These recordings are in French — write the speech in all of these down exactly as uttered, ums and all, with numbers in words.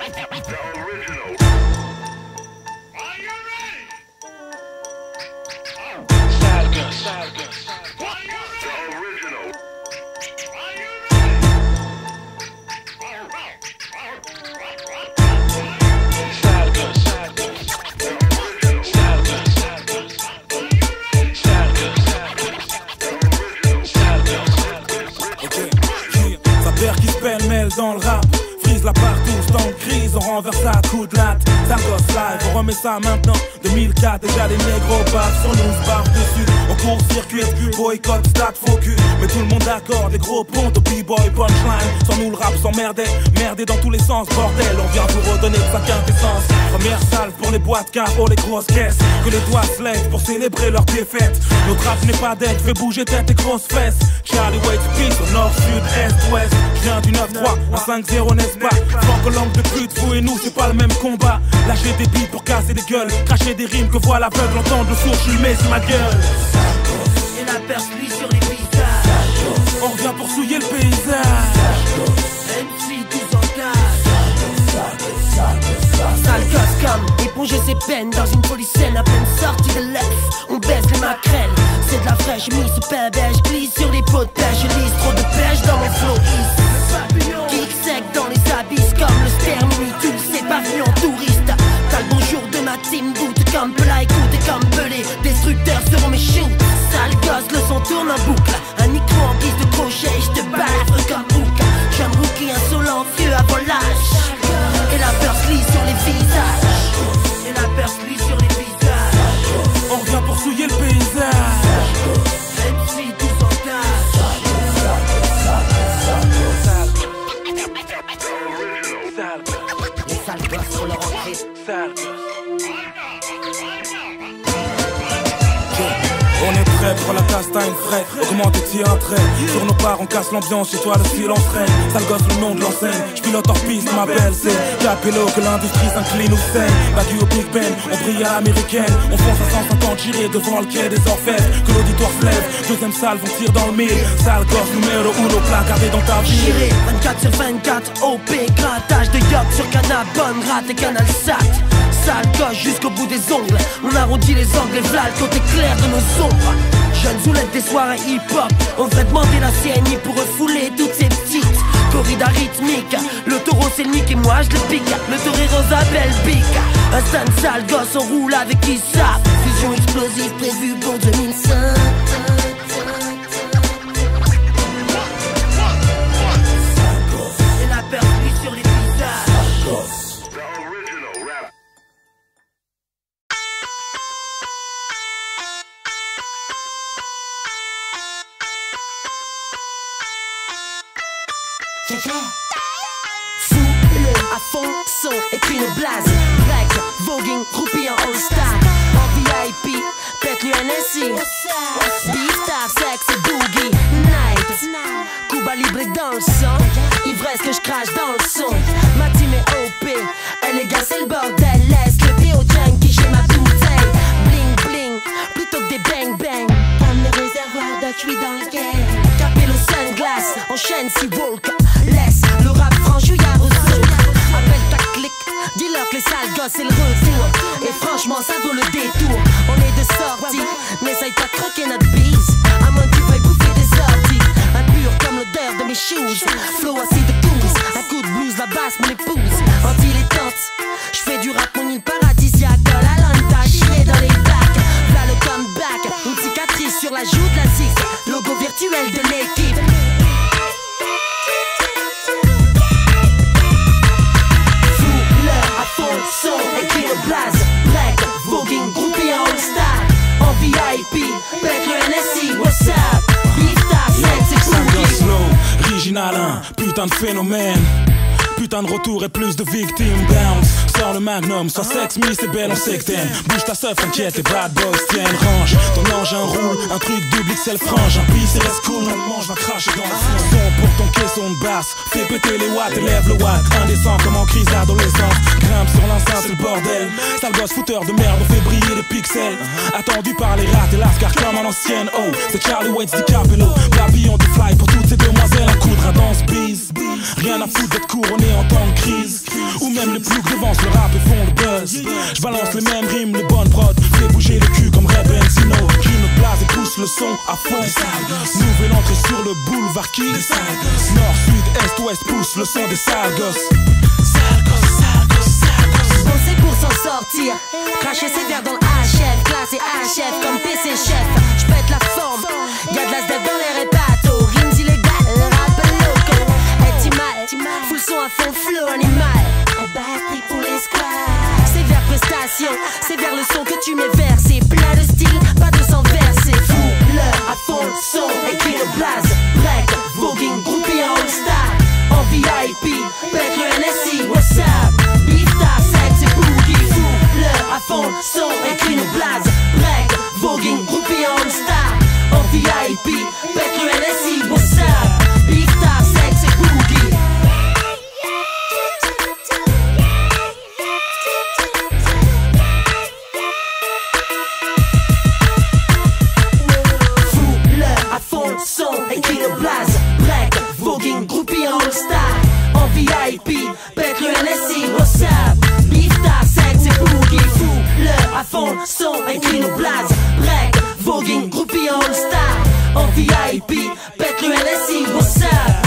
Dans le rap, frise la partout, stand de crise, on renverse ça à coups de latte. Ça gosse live, on remet ça maintenant. deux mille quatre, déjà les négros battent sur nous, se barrent dessus. On court-circuit, boycott, stade, faux cul. Mais tout le monde d'accord, des gros ponts, au b-boy, punchline. Sans nous le rap s'emmerdait, merdé dans tous les sens, bordel. On vient vous redonner de sa quintessence. Première salve pour les boîtes car pour les grosses caisses. Que les doigts se lèvent pour célébrer leur défaite. Notre rap n'est pas dead, fait bouger tête et grosses fesses. Charlie Waits, peace, au nord, sud, est, ouest. J'viens du neuf trois, en cinq zéro, n'est-ce pas? Franck langue de pute, vous et nous, c'est pas le même combat. Lâcher des billes pour casser des gueules, cracher des rimes que voit l'aveugle, entendre le sourd, j'lui mets sur ma gueule. Et la perce lui sur les visages. On revient pour souiller le paysage. M C douze en casse. Sale gosse comme éponger ses peines dans une polycène à peine sortie de l'œuf. On baisse les maquerelles, c'est de la fraîche, j'ai mis ce pain beige, glisse sur les pots de pêche, je lise trop de pêche dans mon flow. Kick sec dans les abysses comme le stermini, tu le sais, pavillon touriste. T'as le bonjour de ma team, boot comme Pelay, écoute et comme Pelé. Destructeurs seront mes shoots. Sale gosse, le son tourne en boucle. Un micro en guise de crochet, je te balafre comme Hook. J'suis un rookie insolent, vieux avant l'âge. Et la perce lit sur les visages. Et la perce lit sur les visages. On revient pour souiller le paysage. M C douze en casse. Les sales gosses sur leur entrée. Sale gosse. On est prêt pour la castagne frais, augmente et tire un trait. Sur nos parts on casse l'ambiance, chez toi le silence règne. Sale gosse le nom de l'enseigne, j'pilote hors piste, ma belle c'est Capello que l'industrie s'incline ou saigne. Bagu au Big Ben, on brille à l'américaine. On fonce à cent cinquante girés devant le quai des orfèvres. Que l'auditoire se lève, deuxième salve, on tire dans le mille. Sale gosse numéro uno, placardé dans ta vie. J'irai vingt-quatre sur vingt-quatre, O P, grattage de yop sur canal, bonne rate et canal sat. Sale gosse jusqu'au bout des ongles, on arrondit les angles et v'là le côté clair de nos ombres. Jeunes zoulettes des soirées hip-hop, on devrait demander la C N I pour refouler toutes ces petites corridas rythmiques. Le taureau c'est le nick et moi je le pique. Le torero Zabel pique. Un stand sale gosse, on roule avec qui ça. Fusion explosive prévue pour deux mille cinq. Et la perce lui sur les visages. Fou, le à fond, son, écrit nos blazes. Break, voguing, groupie en all-star. En V I P, pète-lui un S I. Beef-star, sexe et boogie. Night, Cuba Libre dans le son. Ivresse que je crache dans le son. Ma team est O P, elle est gars, c'est le bordel. Laisse le P O junkie chez ma bouteille. Bling bling, plutôt que des bang bang. Comme le réservoir de j'suis dans le game. Capello sunglass, enchaîne si walk. Laisse le rap franchouillard aux autres. Appelle ta clique, dis-leur que les sales gosses c'est le retour. Et franchement ça vaut le détour. On est de sortie, n'essaye pas de croquer notre bise. À moins que tu veuilles bouffer des orties. Impur comme l'odeur de mes shoes. Flow assis de coups, un coup de blues, la basse mon épouse. Anti-létante, j'fais du rap mon île paradisiaque. Dans la lanta, j'suis dans les bacs. V'là le comeback, une cicatrice sur la joue de la six. Logo virtuel de l'équipe. Son, écrit le blaze, break, voguing, groupie en all-star. En V I P, pète le N S I, what's up? Beef-star, sexe et boogie. Slow, original, un putain de phénomène. Putain de retour et plus de victimes. Bounce, sors le magnum, sois sex, miss et belle, on sait que t'aimes. Bouge ta seuf, inquiète, les bad boys tiennent. Range, ton engin roule, un truc double X L frange. Un pisse et reste cool, on mange, va cracher dans la foule. Son pour ton caisson de basse, fais péter les watts, élève le watt. Indécent comme en crise d'adolescence. Grimpe sur l'enceinte, c'est le bordel. Sale gosse fouteur de merde, on fait briller les pixels. Attendu par les rats et l'ascar comme à l'ancienne. Oh, c'est Charlie Waits dit Capello. Papillon de fly pour toutes ces demoiselles. Un coup de radance bise. Rien à foutre d'être couronné en temps de crise. Ou même Même les plus que devancent le rap et font le buzz. Je balance les mêmes rimes, les bonnes prods. Fais bouger le cul comme Ray Benzino. Qui me place et pousse le son à fond. Nouvelle entrée sur le boulevard qui nord, sud, est, ouest pousse le son des sales gosses. Sales gosses, sales gosses, sales gosses. Bosser pour s'en sortir, cracher ses verres dans le H F, classé H F comme P C chef. J'pète la forme, y'a de la zdef dans les répatos. Rimes illégales, rap loco. Estimal, full son à fond, flow animal. Batterie pour les squats. C'est vers prestation, c'est vers le son que tu mets versé. Plein de style, pas de sang versé. Fou, l'heure à fond, son, écrit le blaze. Break, voguing, groupie en all-star. En V I P, pète le N S I, what's up? Beefstar, sexe et boogie. Fou, l'heure à fond, son, écrit le blaze. Break, voguing, groupie en all-star. En V I P, pète le N S I, what's up? Beefstar, sexe et boogie. Son, écrit le blaze, break, voguing, groupie en all-star. En V I P, pète le N S I, what's up? Beefstar, sexe et boogie. Fou, l'heure à fond, son, écrit le blaze, break, voguing, groupie en all-star. En V I P, pète le N S I, what's up?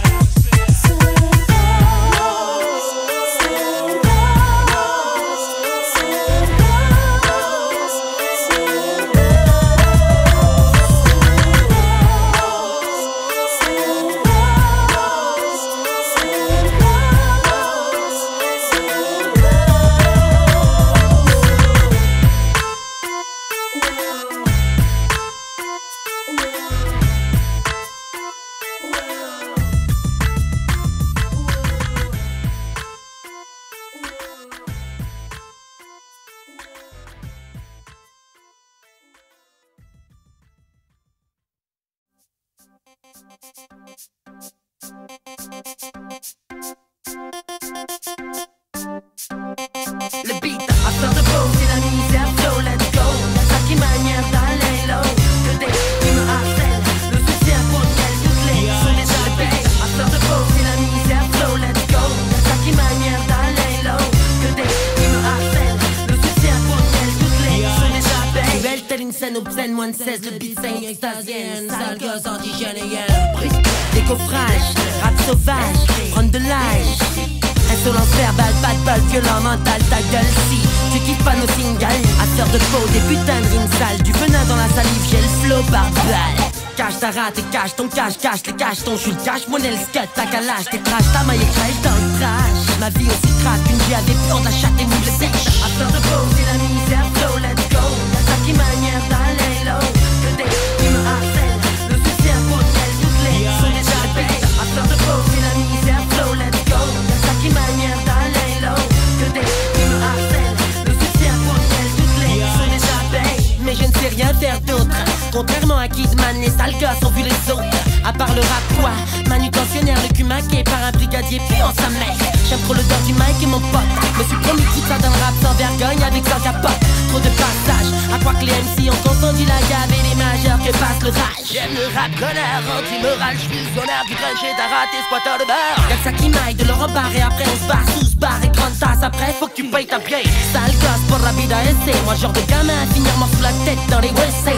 Le beat à fleur de peau, c'est la misère, flow, let's go. Ça qui manière d'aller low. Que des qui me harcèlent, le soutien pour lequel toutes les sous les appels. À fleur de peau, c'est la misère, flow, let's go. Ça qui manière d'aller low. Que des qui me harcèlent, le soutien pour lequel toutes les sous les appels. Cruelle telle une scène obscène, moins de seize, le beat saigne extasienne. Sale gosse antigénéenne. Décoffrage, rap sauvage, prendre de l'âge. Insolence verbale, pas de balle, violent mental, ta gueule si tu kiffes pas nos singles. À fleur de peau, des putains de rimes sales. Du venin dans la salive, j'ai le flow par balle. Cache ta rate et cache ton cache, cache les caches, ton je le cache, mon el scud, ta calage, t'es trash, ta maille crèche dans le trash. Ma vie aussi craque, une vie à des plans, la chatte et moule sèche. À fleur de peau, c'est la misère, flow, let's go. Y'a ça qui manière d'aller low. Que des qui me harcèlent, le soutien pour lequel toutes les sous les appels. À fleur de peau, c'est la misère, flow, let's go. Y'a ça qui manière d'aller low. Que des qui me harcèlent, le soutien pour lequel toutes les sous les appels. Mais je ne sais rien faire d'autre. Contrairement à Kidman, les sales gosses ont vu les autres. À part le rap, quoi, manutentionnaire, le cul maqué par un brigadier, puis en sa mère. J'aime trop l'odeur du mic et mon pote. Me suis promis tout ça dans le rap sans vergogne avec sans capote. Trop de passages, à croire que les M C ont confondu la gave et les majeurs que passe le rage. J'aime le rap connard, anti-moral, j'suis visionnaire, du crunch et t'as raté, squatter de beurre. Y'a que ça qui maille de Laurent Barre et après on se barre sous se barre et grande tasse. Après faut que tu payes ta pied. Sale gosse pour la vida essai. Moi genre de gamin à finir mort sous la tête dans les W C.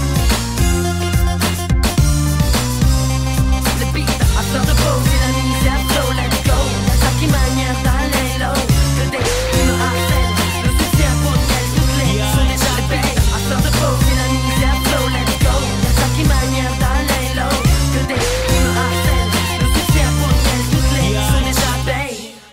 À fleur de peau, c'est la misère, flow, let's go. Y'a ça qui manière d'aller low. Que des qui me harcèlent, le soutien pour lequel toutes les sous les appels. À fleur de peau, c'est la misère, flow, let's go. Y'a ça qui manière d'aller low. Que des qui me harcèlent, le soutien pour lequel toutes les sous les appels.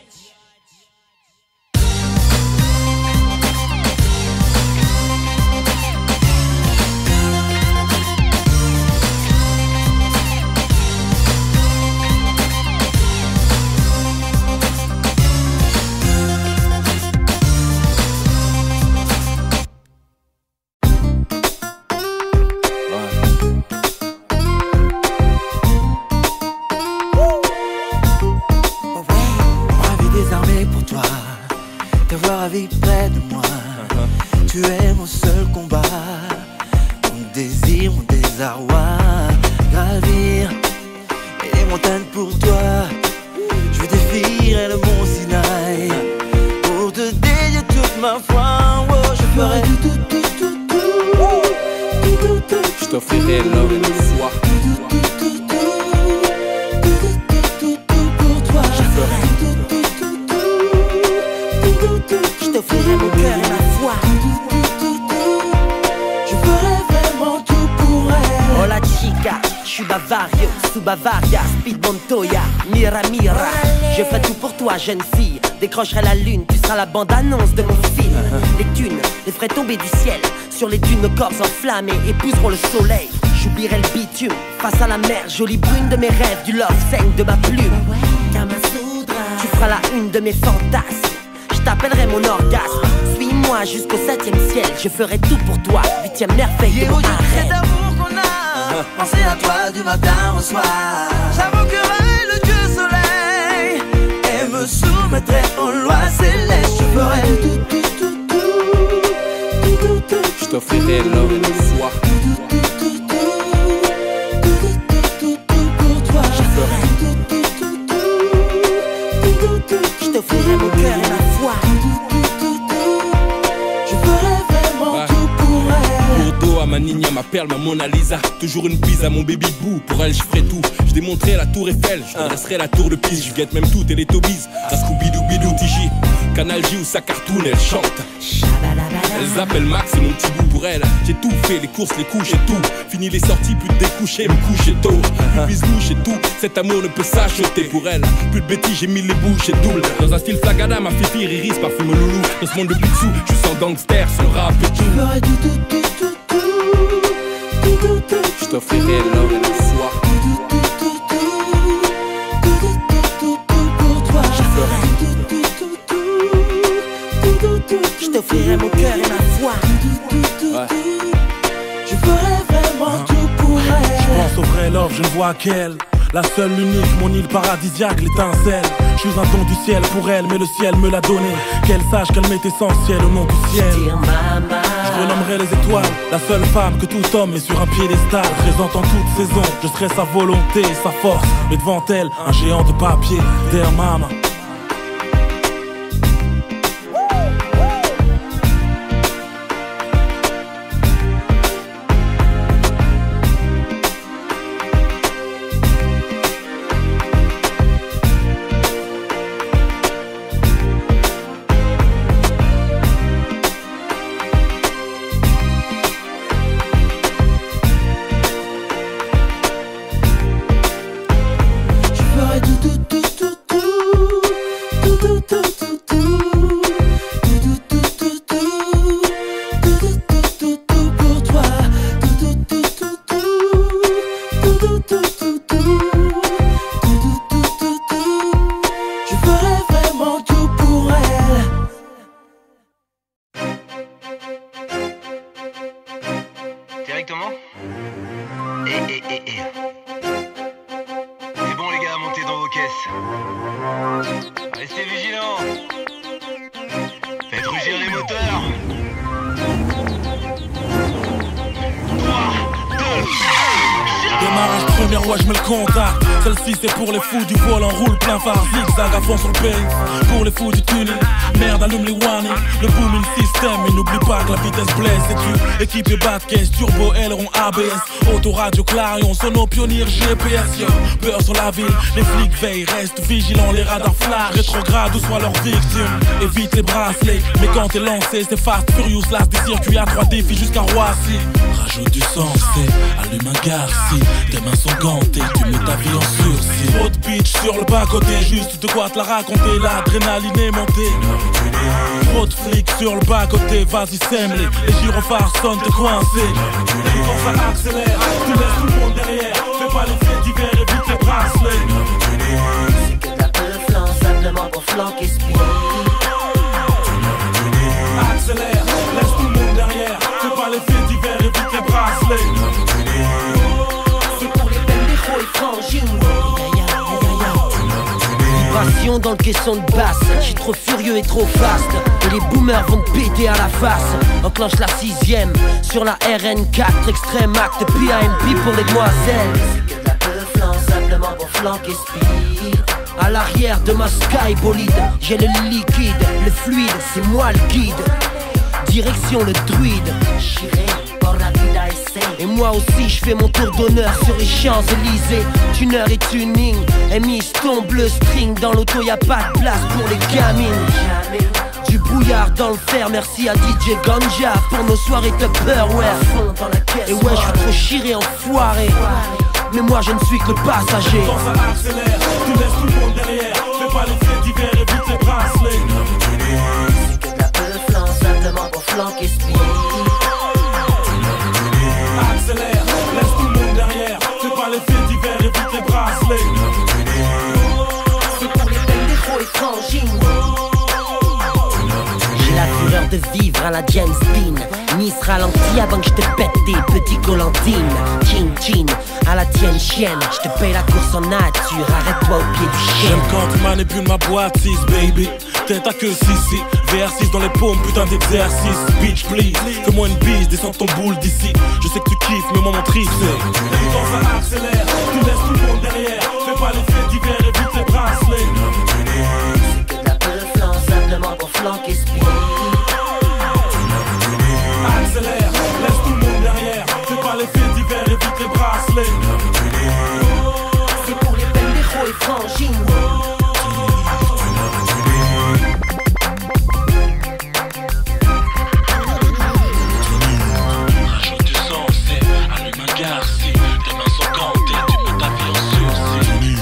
Vie près de moi, tu es mon seul combat, mon désir, mon désarroi. Gravir les montagnes pour toi, je défierai le mont Sinaï. t'offrirai l'or et le soir. Je t'offrirai mon cœur et ma foi. Je ferai vraiment tout pour elle. Hola chica, je suis Bavario, sous Bavaria, Speed Montoya, Mira Mira. Je ferai tout pour toi jeune fille, décrocherai la lune, tu seras la bande-annonce de mon film. Les thunes, les ferai tomber du ciel, sur les dunes nos corps enflammés épouseront le soleil. J'oublierai le bitume, face à la mer, jolie brune de mes rêves, du love saigne de ma plume. Tu feras la une de mes fantasmes, je t'appellerai mon orgasme. Suis-moi jusqu'au septième ciel, je ferai tout pour toi, huitième merveille de mon Cet arrêt. amour qu'on a, penser à toi du matin au soir. J'invoquerai le Dieu soleil et me soumettrai aux lois célestes. Je ferai tout, tout, tout, tout, tout, tout, tout. Je t'offrirai l'or et le soir. Je t'offrirai mon cœur et ma foi. Je ferai vraiment Ouais. tout pour elle. Bordeaux à ma Nina, ma perle, ma Mona Lisa. Toujours une bise à mon baby boo. Pour elle, je ferai tout. Je démonterai la tour Eiffel. Je dresserai la tour de Pise. Je guette même tout et les Tobies. À Scooby-Doo-Bidou, Tiji. Canal J ou sa cartoon, elle chante. Elle appellent Max, c'est mon petit bout pour elle. J'ai tout fait, les courses, les couches et tout. Fini les sorties, plus de découcher, me coucher tôt. Plus bisouche et tout, cet amour ne peut s'acheter pour elle. Plus de bêtises, j'ai mis les bouches et double. Dans un style flagada, ma fifi iris, parfume loulou. Dans ce monde de dessous, je suis sans gangster, sans rap et tout. Je ferai tout, tout, tout, tout, tout, tout, tout, tout. Je t'offrirai l'or et le soir. Je t'offrirai mon cœur et ma foi. Ouais. Je ferai vraiment tout pour elle. Je pense au vrai love, je ne vois qu'elle. La seule, l'unique, mon île paradisiaque, l'étincelle. Je suis un don du ciel pour elle, mais le ciel me l'a donné. Qu'elle sache qu'elle m'est essentielle au nom du ciel. Je renommerai les étoiles, la seule femme que tout homme met sur un piédestal. Présente en toute saison, je serai sa volonté et sa force. Mais devant elle, un géant de papier, der mama. Directement. Et, et, et, et. C'est bon les gars, montez dans vos caisses. Restez vigilants. Faites rugir les moteurs. trois, deux, Démarrage première, ouais je mets le contact. Celle-ci c'est pour les fous du volant, roule plein phare, zigzag à fond sur le pays. Pour les fous du tunnel, merde allume les warnings. Le booming système, mais n'oublie pas que la vitesse blesse. Et tu équipé bas de caisse, turbo, aileron A B S. Autoradio Clarion, sono pionnier G P S. Yo, peur sur la ville, les flics veillent, restent vigilants. Les radars flash, rétrograde ou soit leur victime. Évite les bracelets, mais quand t'es lancé c'est fast, furious, las des circuits à trois défis jusqu'à Roissy. Rajoute du sensé, allume un garci. Tes mains sont gantées, tu mets ta vie en sursis. Trop de pitch sur le bas-côté, juste de quoi te la raconter. L'adrénaline est montée. Trop de flics sur le bas-côté, vas-y sème-les. Les gyrophares sonnent, t'es coincé. Quand ça accélère, tu laisses tout le monde derrière. Fais pas les faits divers, évite les bracelets. C'est que de la peuflant, simplement pour flanquer speed. Accélère, laisse tout le monde derrière. Fais pas les faits divers, évite les bracelets. C'est pour les pendejo et frangines. Vibration dans le caisson de basse. J'suis trop furieux et trop fast. Et les boomers vont te péter à la face. Enclenche la sixième sur la R N quatre. Extrême acte P A M P pour les demoiselles. C'est que de la peuflant, simplement pour flanquer speed. À l'arrière de ma sky bolide, j'ai le liquide, le fluide, c'est moi le guide. Direction le druide. J'irai por la vida et c'est Et moi aussi je fais mon tour d'honneur sur les Champs-Élysées. Tuner et tuning, Ms tombe le string. Dans l'auto y'a pas de place pour les gamines. Du brouillard dans le fer, merci à D J Ganja pour nos soirées Tupperware. Et ouais, je suis trop chiré, enfoiré, mais moi je ne suis que le passager. Quand ça accélère, tu laisses tout le monde derrière. Fais pas les faits divers et vite les bracelets. C'est que de la peuflan, simplement pour flanquer speed. Accélère, laisse tout le monde derrière. Fais pas les faits divers et vite les bracelets. C'est pour les penderos et frangines. J'ai la fureur de vivre à la James Dean. Nice ralenti avant que je te pète des petits colantines. Chin chin, à la tienne chienne. Je te paye la course en nature, arrête-toi au pied du chien. J'aime quand tu manipules ma boîte six, baby. Tête à queue six, V R six dans les paumes, putain d'exercice. Bitch please, fais-moi une bise, descends ton boule d'ici. Je sais que tu kiffes, mais moi mon trip c'est quand ça accélère, tu laisses tout le monde derrière. Fais pas les faits divers et vite les bracelets. C'est que de la peuflan, simplement pour flanquer speed. Accélère, laisse tout le monde derrière. Fais pas les faits divers et vite les bracelets. C'est pour les penderos et frangines. Rajoute du sensé, allume un garci. Tes mains sont gantées, tu mets ta vie en sursis.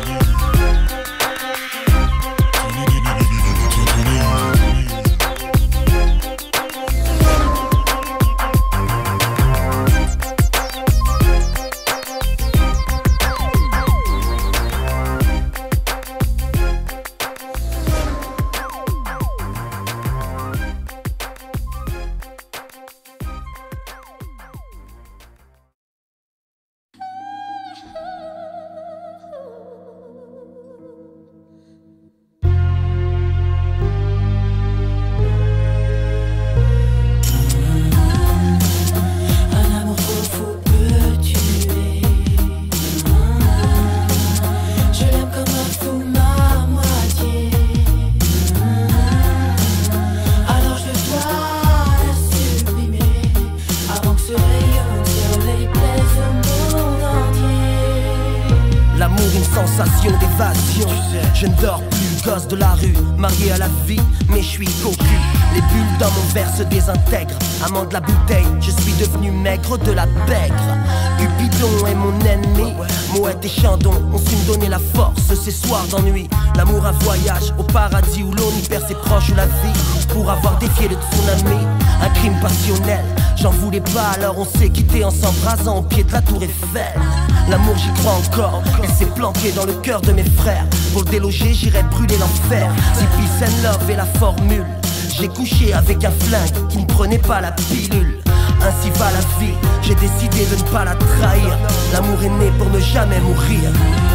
Sensation d'évasion, je ne dors plus, gosse de la rue, marié à la vie, mais je suis cocu. Les bulles dans mon verre se désintègrent, amant de la bouteille, je suis devenu maigre de la pègre. Cupidon est mon ennemi, Moët et Chandon ont su me donner la force ces soirs d'ennui. L'amour un voyage au paradis où l'on y perd ses proches la vie. Pour avoir défié le tsunami, un crime passionnel. J'en voulais pas alors on s'est quitté en s'embrasant au pied de la tour Eiffel. L'amour j'y crois encore, il s'est planqué dans le cœur de mes frères. Pour le déloger j'irai brûler l'enfer. Si peace and love est la formule, j'ai couché avec un flingue qui ne prenait pas la pilule. Ainsi va la vie, j'ai décidé de ne pas la trahir. L'amour est né pour ne jamais mourir.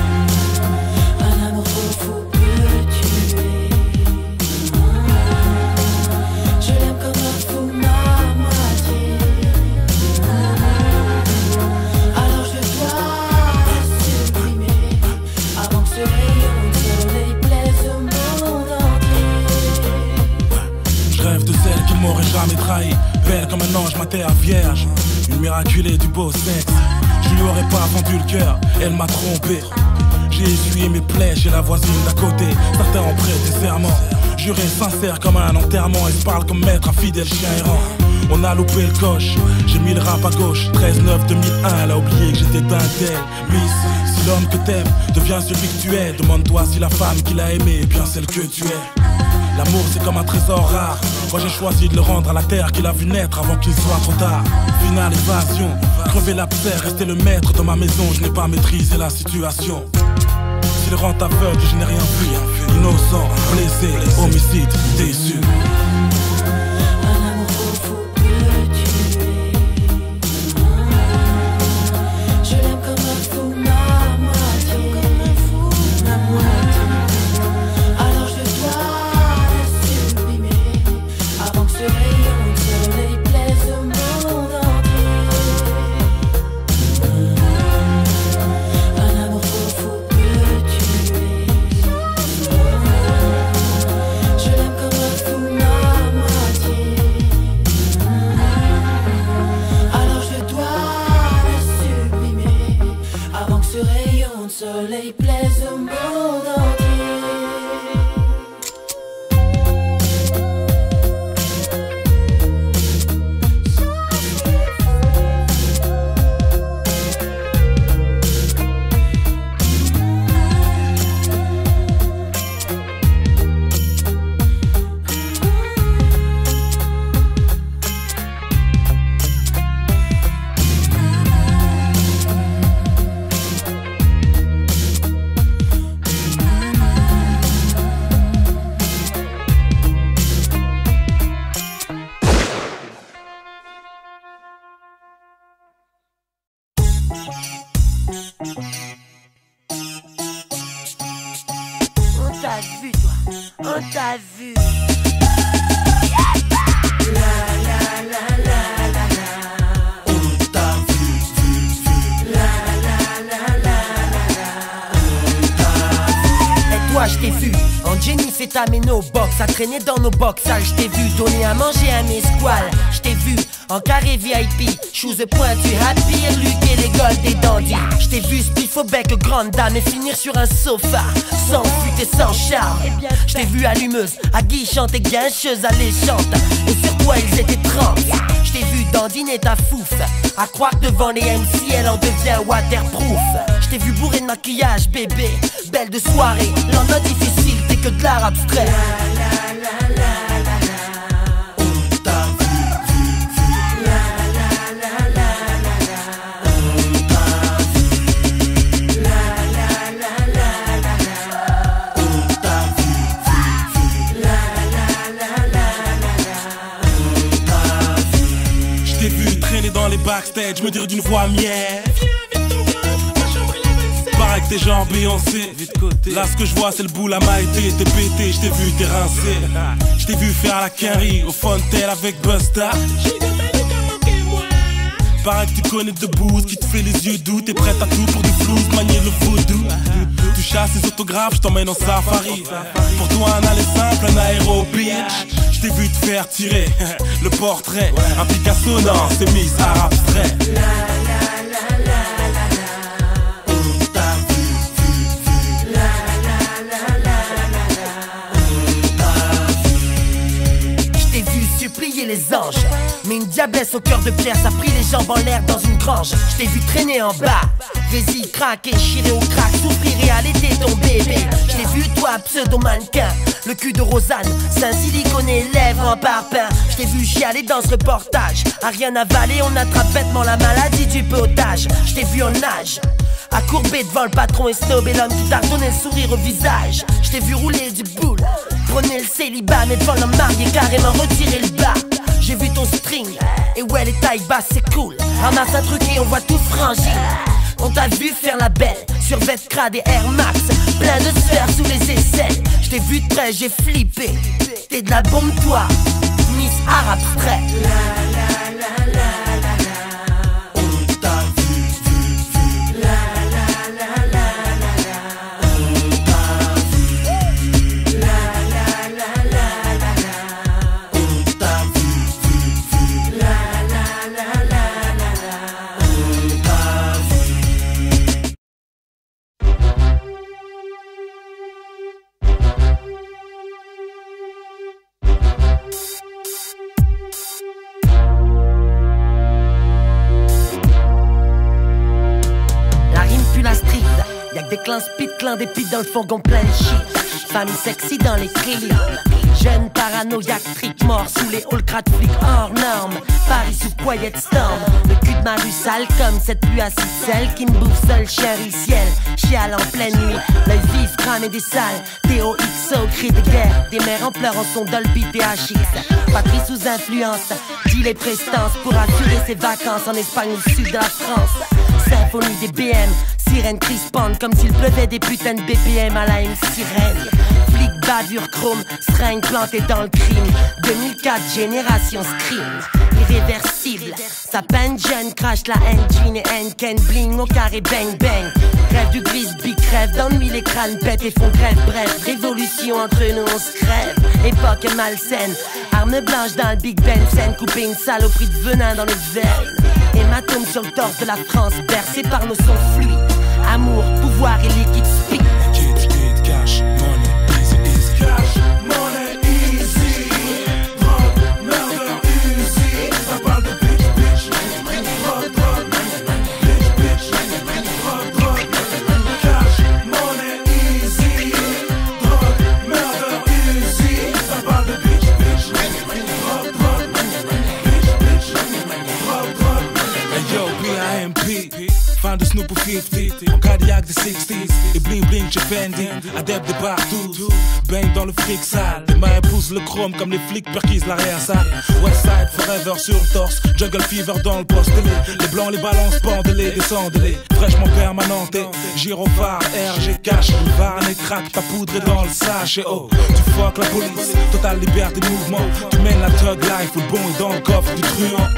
Un amour fou, fou peut tuer. Je l'aime comme un fou, ma moitié. Alors je dois supprimer avant que ce rayon de soleil plaise au monde entier. Je rêve de celle qui ne m'aurait jamais trahi, belle comme un ange, ma terre vierge, une miraculée du beau sexe. Je lui aurais pas vendu le cœur, elle m'a trompé. J'ai essuyé mes plaies chez la voisine d'à côté. Certains ont prêté serment, juré sincère comme un enterrement. Et se parle comme maître, un fidèle chien errant. On a loupé le coche, j'ai mis le rap à gauche. Treize neuf deux mille un, elle a oublié que j'étais d'un tel. Miss, si l'homme que t'aimes devient celui que tu es, demande-toi si la femme qu'il a aimée est bien celle que tu es. L'amour c'est comme un trésor rare. Moi j'ai choisi de le rendre à la terre qu'il a vu naître avant qu'il soit trop tard. Finale évasion, crever l'abcès, rester le maître dans ma maison. Je n'ai pas maîtrisé la situation. S'il rend aveugle, je n'ai rien vu. Innocent, blessé, homicide, déçu. Un amour fou, fou peut tuer. Je l'aime comme un fou, ma moitié. Ma moitié. Alors je dois supprimer avant que ce rayon de soleil plaise au monde entier. Un amour fou, fou peut tuer. Je l'aime comme un fou, ma moitié. t'a vu, toi, on t'a vu. La la la la la la. On t'a vu, vu, vu. La la la la la la. On t'a vu. Et toi, je t'ai vu en Jennifer Tameno box, à traîner dans nos boxals. Je t'ai vu donner à manger à mes squales. Je t'ai vu en carré V I P, shoes pointu, happy, Luc et les golds des dandys. Je t'ai vu spiff au bec, grande dame, et finir sur un sofa, sans fuite et sans charme. Je t'ai vu allumeuse, aguichante et guincheuse, alléchante, et sur toi ils étaient trente. Je t'ai vu dandiner ta fouf, à croire que devant les M C elle en devient waterproof. Je t'ai vu bourré de maquillage, bébé, belle de soirée, lendemain difficile, t'es que de l'art abstrait. La, la, la, la, la, la. Dans les backstage, me dire d'une voix mienne. Pareil que tes jambes Beyoncé. Là ce que je vois c'est le boule à Maïté. T'es pété, je t'ai vu, t'es rincé. Je t'ai vu faire la quinrie au Fontel avec Busta. Pareil que tu connais de booze, qui te fait les yeux doux. T'es prête à tout pour du blues, manier le vaudou. Tu chasses les autographes, je t'emmène en safari. Pour toi un aller simple, un aéro bitch. Je t'ai vu te faire tirer le portrait. Un Picasso, non, c'est Miss Art abstrait. La la la la la la. On t'a vu, vu, vu. La la la la la la. On t'a vu. Je t'ai vu supplier les anges, mais une diablesse au cœur de pierre, ça pris les jambes en l'air dans une grange. Je t'ai vu traîner en bas, résille, craquer, chirer au crack, souffrir et allaiter ton bébé. Je t'ai vu toi, pseudo-mannequin, le cul de Rosanne, sein siliconé, lèvres en parpaing. Je t'ai vu chialer dans ce reportage, à rien avaler, on attrape bêtement la maladie du potage. Je t'ai vu en nage, à courber devant le patron et snobber l'homme qui t'a redonné le sourire au visage. Je t'ai vu rouler du boule, prôner le célibat, mais devant l'homme marié carrément retirer le bas. J'ai vu ton string, et ouais les tailles basses c'est cool. Ramasse un truc et on voit tout frangir. On t'a vu faire la belle, sur Vescra des Air Max, plein de sphères sous les aisselles. Je t'ai vu de près, j'ai flippé, t'es de la bombe toi, Miss Art abstrait. La la la la la la. On t'a vu, vu, vu. La la la la la la. On t'a vu. La la la la la la. On t'a vu, vu, vu. La la la la la la. On t'a vu. La rime pue la street, y'a que des clans speed, clans d'épites dans le fourgon plein de shit. Famille sexy dans les créliers, jeune paranoïaque, trick mort sous les halls crade flics hors normes. Paris sous Quiet Storm, le cul de ma rue sale comme cette pluie acide sel qui me bouffe seul, chéri ciel. Chiale en pleine nuit, l'œil vif cramé des salles. T O X O, cri de guerre, des mères en pleurs en son Dolby T H X. Patrie sous influence, dit les prestances pour assurer ses vacances en Espagne au sud de la France. Symphonie des B M, sirène crispante comme s'il pleuvait des putains de B P M à la une sirène. Flic bavure chrome, seringue plantée dans le crime. deux mille quatre, génération scream. Irréversible, sa peine jeune crash la engine et Henken bling au carré bang bang. Rêve du gris, big crève, d'ennui les crânes pètent et font grève. Bref, révolution entre nous on se crève. Époque malsaine, arme blanche dans le Big Ben, scène coupée une saloperie de venin dans les veines. Hématome sur le torse de la France, bercé par nos sons fluides. Amour, pouvoir et liquide speak. Kids, kids, cash, money, easy, easy. Cash, money, easy. Drogue, murder, easy. Ça parle de bitch, bitch. Drogue, drogue, bitch, bitch. Drogue, drogue. Cash, money, easy. Drogue, murder, easy. Ça parle de bitch, bitch. Drogue, drogue, bitch, bitch. Drogue, drogue. Hey yo, B I M P. Fan de Snoop ou cinquante. En Cadillac blagues des sixties et bling bling chez Fendi. Adepte de partout, baigne dans le fric sale. Les mains poussent le chrome comme les flics perquisent l'arrière salle. Westside forever sur le torse, jungle fever dans le poste. Les, les blancs les balances, pendez-les, descendez-les. Fraîchement permanenté, gyrophare, R G cache. Varne et craque, ta poudre est dans le sachet. Oh, tu fuck la police, totale liberté de mouvement. Tu mènes la thug life où le bon est dans le coffre du truand.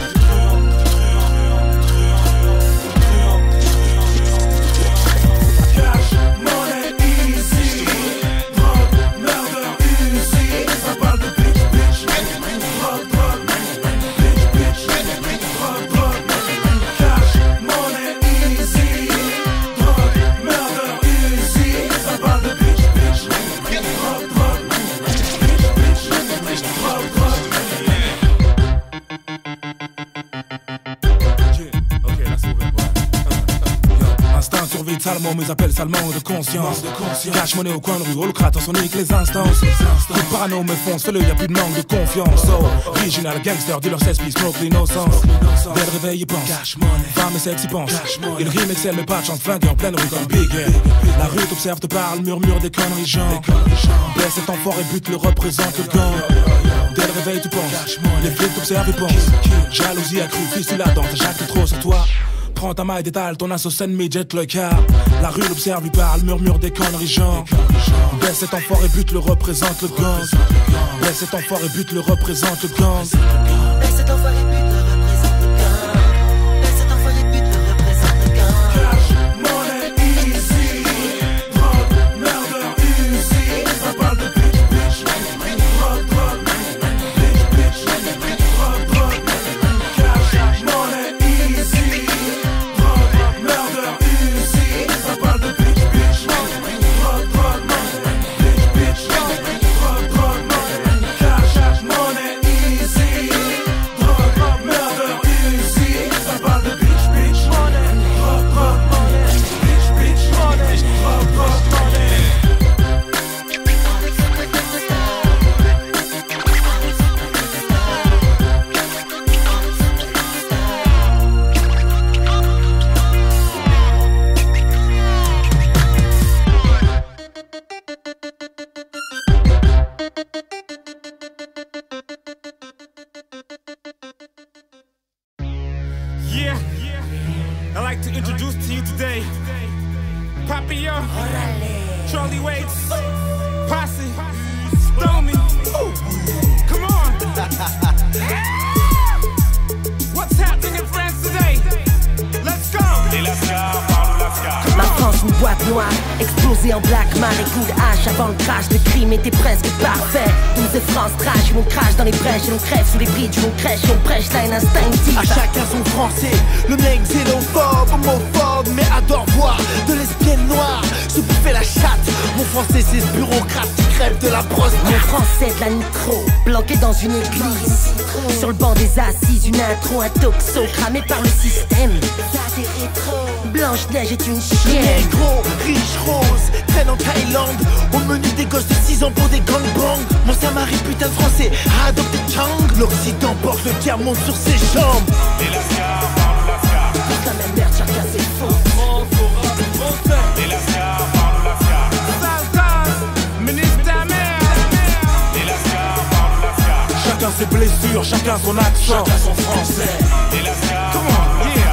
Salement, mes appels salement de conscience. Cash monnaie au coin de rue, holocrate, on nique les instances. Les parano me foncent, fais-le, y'a plus de manque de confiance. Oh, original gangster, dealer s'esprit, smoke l'innocence. Dès le réveil, il pense. Femme et sexe, il pense. Il rime, excelle, mais pas de chance, flingué en pleine rue comme Big Air. La rue t'observe, te parle, murmure des conneries, genre. Blesse cet enfant et but, le représente le gang. Dès le réveil, tu penses. Les flics t'observent, ils pensent. Jalousie accrue, fistule latente, j'acte trop sur toi. Prends ta maille, détale ton assaut ennemi, jette le car. La rue l'observe, lui parle, murmure des conneries, genre. Baisse cet enfant et but, le représente le gang. Baisse cet enfant et but, le représente le gang. Baisse cet enfant et but, le représente le gang. Baisse cet enfant et but, le représente le gang. Cash, money, easy. Drogue, murder, easy. Ça parle de bitch, bitch. Drogue, drogue, bitch, bitch. Drogue, drogue. Cash, money, easy. Yeah, I'd like to introduce to you today Papillon, Charlie Waits, Posse, Stormy. Come on. What's happening in France today? Let's go. Ma France, une boîte noire, explosée en black marée, coup de hache avant le crash. Le crime était presque parfait. douze France trash, on crache dans les brèches et on crève sous les bridges, on crèche, on prêche la haine instinctive. À chacun son français, le mec xénophobe, homophobe, mais adore voir de lesbiennes noires se bouffer la chatte. Mon français c'est ce bureaucrate qui crève de la prostate. Mon français de la nitro, planqué dans une église. Sur le banc des assises, une intro, un toxo cramé par le système. Blanche-Neige est une chienne. Négro, riche, rose, traîne en Thaïlande. Au menu des gosses de six ans pour des gangbangs. Mon Samari putain de français a adopté Chang. L'Occident porte le diamant sur ses jambes. Et la scar, parle la scar. Toute la même merde, chacun c'est faux. Et la scar, parle la scar. Saltas, ministre ta mère. Et la scar, parle la scar. Chacun ses blessures, chacun son accent. Chacun son français. Et la scar, comment? Yeah.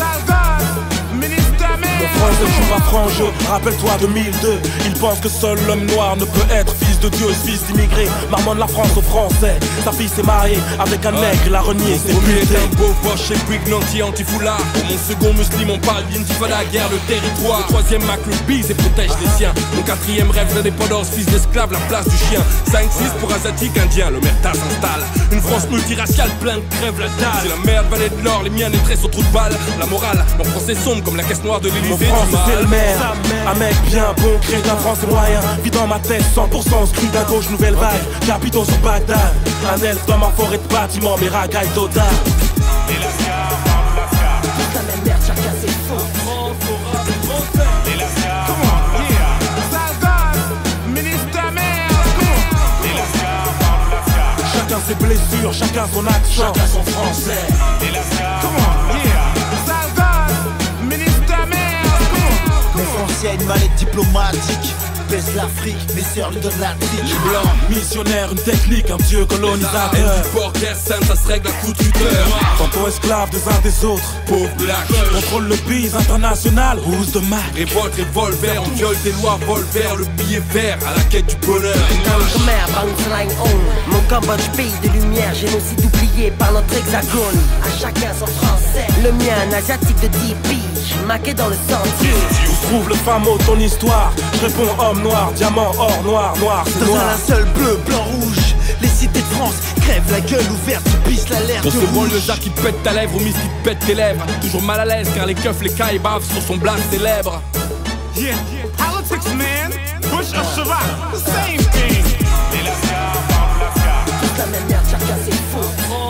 France ne joue pas franc jeu, rappelle-toi deux mille deux. Ils pensent que seul l'homme noir ne peut être fils de Dieu, fils d'immigré. Marmonne la France aux Français. Sa fille s'est mariée avec un nègre, il a renié ses butés. Un beau poche et quick nanti anti-foulard. Pour mon second muslim on parle d'intifada, guerre le territoire. Le troisième Mac le bise et protège les siens. Mon quatrième rêve d'indépendance, fils d'esclave, la place du chien. cinq six pour asiatique indien, le merta s'installe. Une France multiraciale, plein de crève la dalle. Si la merde valait de l'or, les miens naîtraient au trou de balle. La morale, mon français sombre comme la caisse noire de l'Élysée. France c'est le maire, un mec bien bon, crée d'un France moyen. Vit dans ma tête, cent pour cent scrut à gauche, nouvelle vague. Capitaux sur Bagdad, un elfe dans ma forêt de bâtiments, mes racailles totales. Et la scar, parle la scar. Toute la même merde, chacun c'est faux. Et la scar, comment? Yeah. Salgas, ministre ta mère. Et la scar, parle la scar. Chacun ses blessures, chacun son accent. Chacun son français. Et la scar, comment? Yeah. Salgas, ministre ta mère. Mes français S'il y a une mallette diplomatique, baisse l'Afrique, mes sœurs lui donnent la trique. Blanc, missionnaire, une technique, un dieu colonisateur. Elle du port, guerre sainte, ça se règle à coup de tuteur. Tantôt esclave des uns des autres. Pauvre black, contrôle le bise international, who's the Mac? révolte, revolver, on viole tes lois, vol vert, le billet vert, à la quête du bonheur. Mère, bankline on. Mon Cambodge, pays de lumière, génocide oublié par notre hexagone. À chacun son français. Le mien, un asiatique de dix piges, maqué dans le sentier. Où se trouve le fameux ton histoire? Je réponds homme noir, diamant, or, noir, noir, c'est Dans noir. un seul bleu, blanc, rouge, les cités de France crèvent la gueule ouverte, tu pisses l'alerte Dans ce rouge. banlieusard qui pète ta lèvre, au miss qui te pète tes lèvres. Toujours mal à l'aise car les keufs, les cailles bavent sur son blague célèbre. Yeah, politics, man. Bush or Chirac, the same thing. Et la ska, parle la ska. Toute la même merde, chacun c'est faux.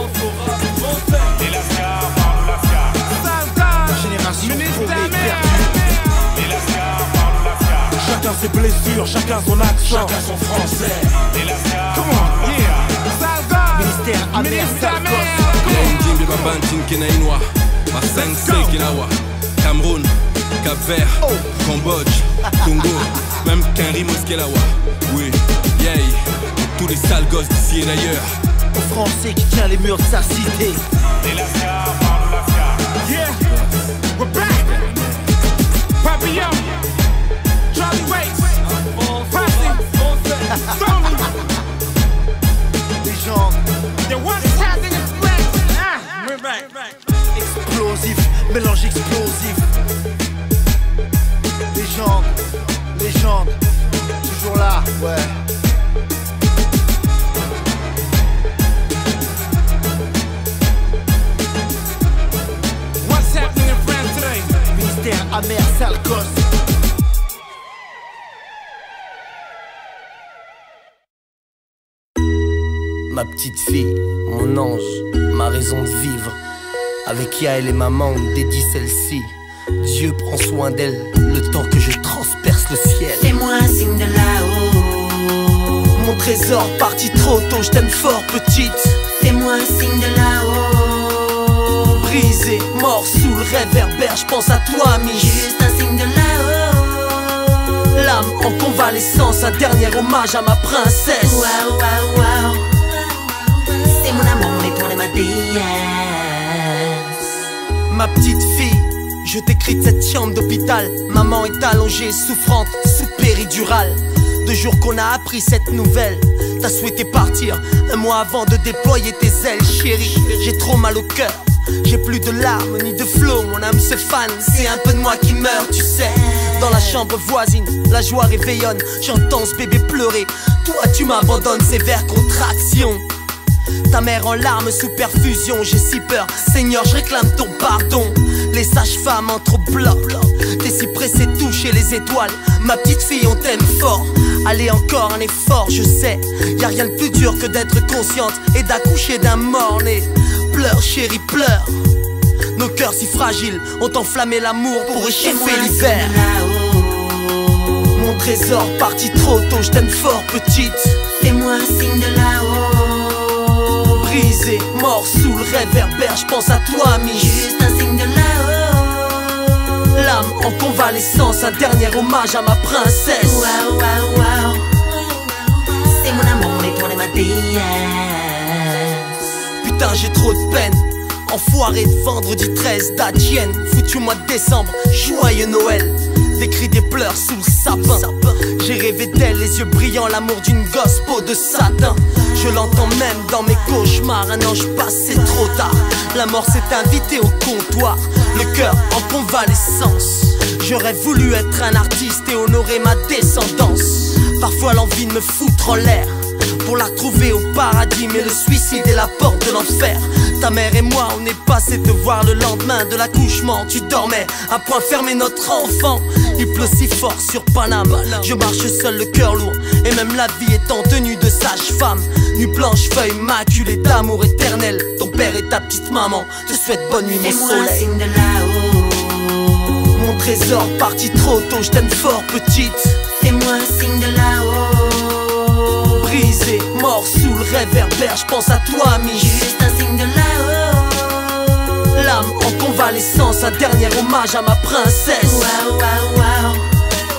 Et la ska, parle la ska. Salta, Génération ministre paumée, de la mer. perdue. Et la ska, parle la ska. Chacun ses blessures, chacun son accent, chacun son français. Et la ska, come on, yeah. Salta, Ministère amer, ministre de la sale mer. gosse. Come on. Ndimbi Babantin Kenaïnois, ma cinq C Kenawa, Cameroun, Cap Vert, Cambodge, Congo, même qu'un Rimos Kelawa. Oui, yeah, tous les sales gosses d'ici et d'ailleurs. Au français qui tient les murs de sa cité. Et la ska, parle la ska. Yeah, we're back. Papillon, Charlie Waits, Posse, Stormy. Légende, Yeah, what's happening in France? Ah, we're back. explosif, mélange explosif. Légende, légende, toujours là, ouais. What's happening in France today? Ministère amer, sale gosse. Ma petite fille, mon ange, ma raison de vivre. Avec Yael et maman, on dédie celle-ci. Dieu prend soin d'elle, le temps que je transperce le ciel. Fais-moi un signe de là-haut. Mon trésor parti trop tôt, je t'aime fort petite. Fais-moi un signe de là-haut. Brisé, mort sous le réverbère, je pense à toi ami. Juste un signe de là-haut. L'âme en convalescence, un dernier hommage à ma princesse. Waouh, waouh, waouh. C'est mon amour, l'étoile de ma déesse. Ma petite fille, je t'écris de cette chambre d'hôpital. Maman est allongée, souffrante, sous péridurale. Deux jours qu'on a appris cette nouvelle. T'as souhaité partir un mois avant de déployer tes ailes, chérie. J'ai trop mal au cœur, j'ai plus de larmes ni de flots. Mon âme se fane, c'est un peu de moi qui meurt, tu sais. Dans la chambre voisine, la joie réveillonne. J'entends ce bébé pleurer. Toi tu m'abandonnes, sévère contraction. Ta mère en larmes sous perfusion, j'ai si peur. Seigneur, je réclame ton pardon. Les sages-femmes entrent au bloc. T'es si pressé de toucher les étoiles. Ma petite fille, on t'aime fort. Allez, encore un effort, je sais. Y'a rien de plus dur que d'être consciente et d'accoucher d'un mort-né. Pleure, chérie, pleure. Nos cœurs si fragiles ont enflammé l'amour pour réchauffer l'hiver. Mon trésor parti trop tôt, je t'aime fort, petite. Fais-moi un signe de là-haut. Brisé, mort sous le réverbère, je pense à toi, ami. Juste un signe de là-haut. L'âme en convalescence, un dernier hommage à ma princesse. Waouh, waouh, waouh. C'est mon amour, l'étoile de ma déesse. Putain, j'ai trop de peine. Enfoiré de vendredi treize d'Adienne, foutu mois de décembre, joyeux Noël. Des cris, des pleurs sous le sapin. J'ai rêvé d'elle, les yeux brillants, l'amour d'une gosse, peau de satin. Je l'entends même dans mes cauchemars, un ange passé trop tard. La mort s'est invitée au comptoir, le cœur en convalescence. J'aurais voulu être un artiste et honorer ma descendance. Parfois l'envie de me foutre en l'air pour la retrouver au paradis, mais le suicide est la porte de l'enfer. Ta mère et moi, on est passé te voir le lendemain de l'accouchement. Tu dormais, à point fermé notre enfant. Il pleut si fort sur Paname. Je marche seul, le cœur lourd, et même la vie est en tenue de sage-femme. Nuit blanche, feuille maculée d'amour éternel. Ton père et ta petite maman te souhaitent bonne nuit, mon Fais-moi un soleil. signe de là-haut. Mon trésor parti trop tôt, je t'aime fort, petite. Fais-moi un signe de là-haut. Brisé, mort sous le réverbère, je pense à toi, ami. Juste un signe de là-haut. L'âme en convalescence, un dernier hommage à ma princesse. Waouh, waouh, waouh.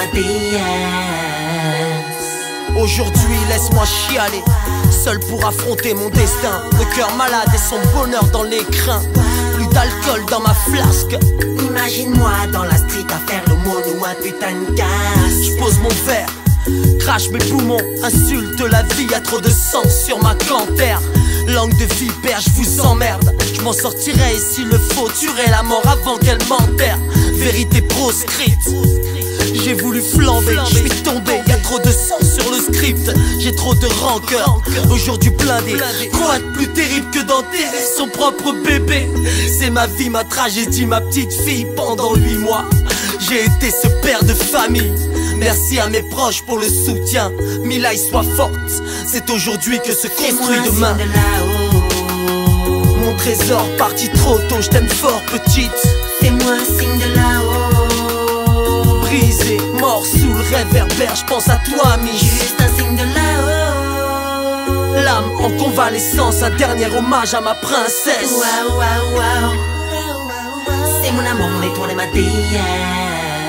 D M. Aujourd'hui laisse-moi chialer, seul pour affronter mon destin. Le cœur malade et son bonheur dans les crins. Plus d'alcool dans ma flasque. Imagine-moi dans la street à faire le mono ou un putain de casse. Je pose mon verre, crache mes poumons, insulte la vie, y'a trop de sang sur ma cantère. Langue de vipère, je vous emmerde. Je m'en sortirai et s'il le faut, tuerai la mort avant qu'elle m'enterre. Vérité proscrite. J'ai voulu flamber, je suis tombé, y'a trop de sang sur le script. J'ai trop de rancœur, aujourd'hui blindé. Quoi de plus terrible que d'enterrer son propre bébé? C'est ma vie, ma tragédie, ma petite fille pendant huit mois. J'ai été ce père de famille. Merci à mes proches pour le soutien. Milaï soit forte, c'est aujourd'hui que se construit demain. Mon trésor parti trop tôt, je t'aime fort petite. Fais-moi un signe de là-haut. Brisé, mort sous le réverbère, je pense à toi Miss. Juste un signe de là-haut. L'âme en convalescence, un dernier hommage à ma princesse. Waouh, waouh, waouh. C'est mon amour, l'étoile de ma déesse.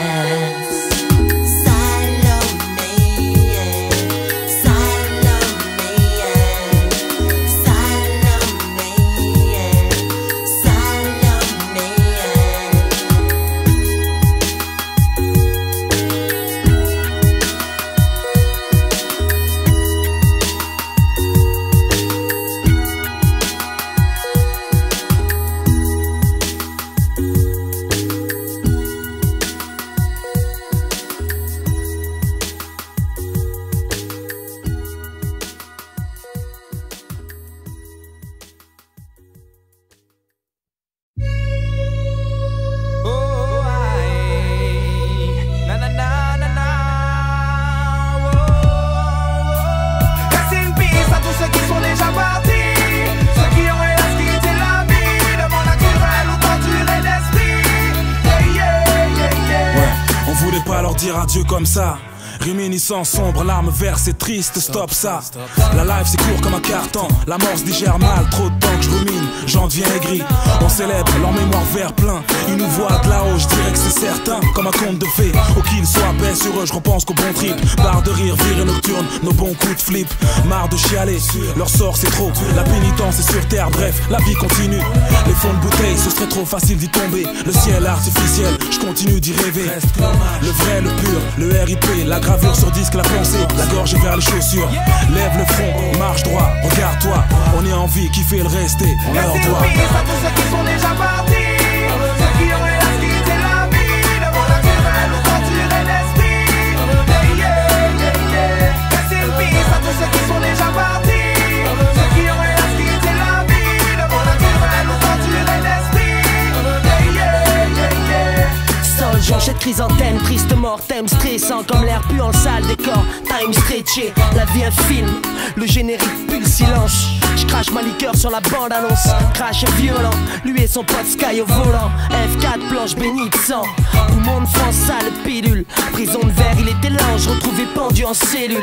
Dire adieu comme ça, réminiscence sombre, larmes versées, triste, stop ça. La life c'est court comme un carton, la mort se digère mal, trop de temps que je rumine, j'en deviens aigri. On célèbre leur mémoire vers plein, ils nous voient de là-haut, je dirais que c'est certain. Comme un conte de fées, au qu'il soit paix sur eux, je repense qu'au bon trip. Barre de rire, virée nocturne, nos bons coups de flip. Marre de chialer, leur sort c'est trop, la pénitence est sur terre, bref, la vie continue. Les fonds de bouteille, ce serait trop facile d'y tomber. Le ciel artificiel, je continue d'y rêver. Le vrai, le pur, le R I P, la gravure sur disque, la pensée, la gorge vers les chaussures. Lève le front, marche droit, regarde-toi. On est en vie, qui fait le rester, on leur doit. À tous ceux qui sont déjà partis, ceux qui ont quitté la vie, le monde naturel ou torturé l'esprit. Yeah, yeah, yeah, yeah. Rest in peace à tous ceux qui sont déjà partis, ceux qui ont quitté la vie, le monde naturel ou torturé l'esprit. Yeah, yeah, yeah, yeah. Sol, j'enchaîne chrysanthème, triste mortem, stressant comme l'air puant le sale décor. Time stretché, la vie un film, le générique pue le silence. Je crache ma liqueur sur la bande-annonce, crash violent, lui et son pote Sky au volant. F quatre planche bénie de sang, poumon de France sale pilule. Prison de verre, il était l'ange, retrouvé pendu en cellule.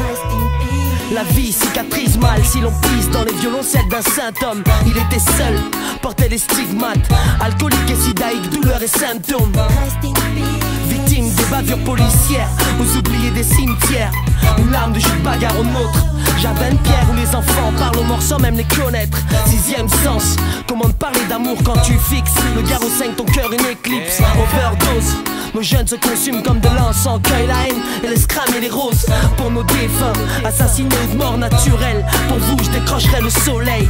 La vie cicatrise mal si l'on pisse dans les violoncelles d'un saint homme. Il était seul, portait les stigmates, alcoolique et sidaïque, douleur et symptômes. Victime des bavures policières, aux oubliés des cimetières. Une larme de jus de bagarre au nôtre. Jardin de pierre où les enfants parlent aux morts sans même les connaître. Sixième sens, comment te parler d'amour quand tu fixes le garrot cinq, ton cœur une éclipse. Overdose, nos jeunes se consument comme de l'encens. Cueille la haine et laisse cramer les roses. Pour nos défunts, assassinés ou de mort naturelle. Pour vous je décrocherai le soleil.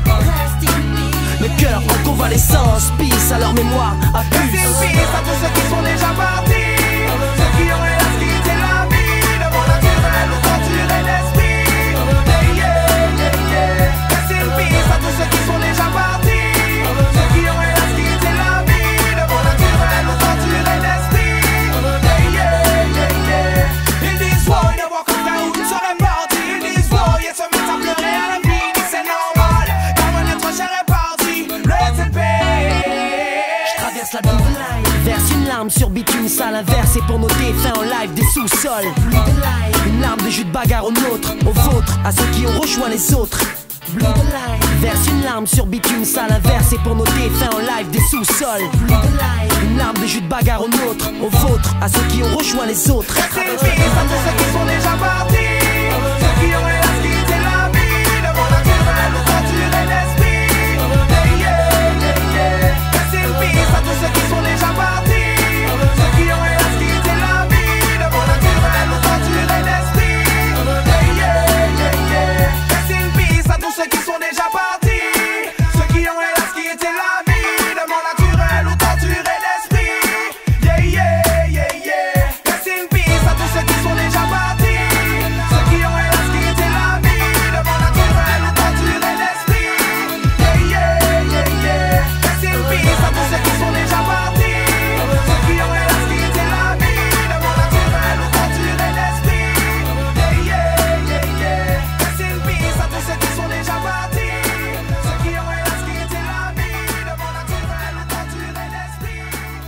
Le cœur en convalescence, peace à leur mémoire, à Rest in puce. peace à tous ceux qui sont déjà partis, ceux qui ont quitté la vie, le monde naturel ou torturé l'esprit. Yeah, yeah, yeah, yeah. Rest in peace à tous ceux qui sont déjà partis, ceux qui ont quitté la vie, le monde naturel ou torturé l'esprit. Yeah, yeah, yeah, yeah. Ils disent wow, ils ne voient qu'un frère où ils seraient partis. Ils disent wow, ils se mettent à pleurer à la vie, c'est normal, car notre cher est parti. Rest in peace. Je traverse la double line, verse une larme sur bitume sale, inversé pour nos défunts en live des sous-sols. Une larme de jus de bagarre au nôtre, au vôtre, à ceux qui ont rejoint les autres. Verse une larme sur bitume sale inversée pour nos défunts en live des sous-sols. Une larme de jus de bagarre au nôtre, au vôtre, à ceux qui ont rejoint les autres. C'est une piste à tous ceux qui sont déjà partis, ceux qui ont hélas quitté la vie, de mon naturel ou torturé l'esprit. Yeah, yeah, yeah, yeah. C'est une piste à tous ceux qui sont déjà partis, ceux qui ont hélas quitté la vie, de mon naturel ou torturé l'esprit. Yeah, yeah, yeah, yeah. C'est une piste à tous ceux qui sont déjà partis, ceux qui ont hélas quitté la vie, de mon naturel ou torturé l'esprit. Yeah, yeah, yeah, yeah. C'est une piste à tous ceux qui sont déjà partis, ceux qui ont hélas quitté la vie, de mon naturel ou torturé l'esprit. Yeah, yeah, yeah, yeah. C'est une piste à tous ceux qui sont déjà partis, ceux qui ont hélas quitté la vie, de mon naturel ou torturé l'esprit. Yeah, yeah, yeah, yeah. C'est une piste à tous ceux qui sont déjà partis, ceux qui ont hélas quitté la vie, de mon naturel ou torturé l'esprit.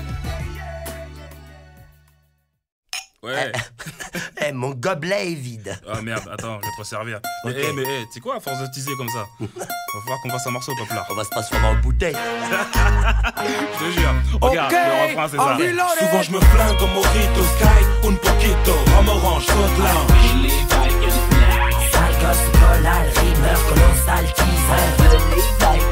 Ouais. Eh, mon gobelet est vide. Ah merde, attends, je vais te resservir. Mais, Ok. eh, mais eh, tu sais quoi, à force de teaser comme ça, va falloir qu'on fasse un morceau, peuplard. On va se transformer en bouteille. Je te jure. Regarde, le refrain, c'est ça. Souvent je me flingue comme Morito, Sky, un poquito, rhum orange, saute lounge. Sale gosse, collal, rimeur, colossal, teaser.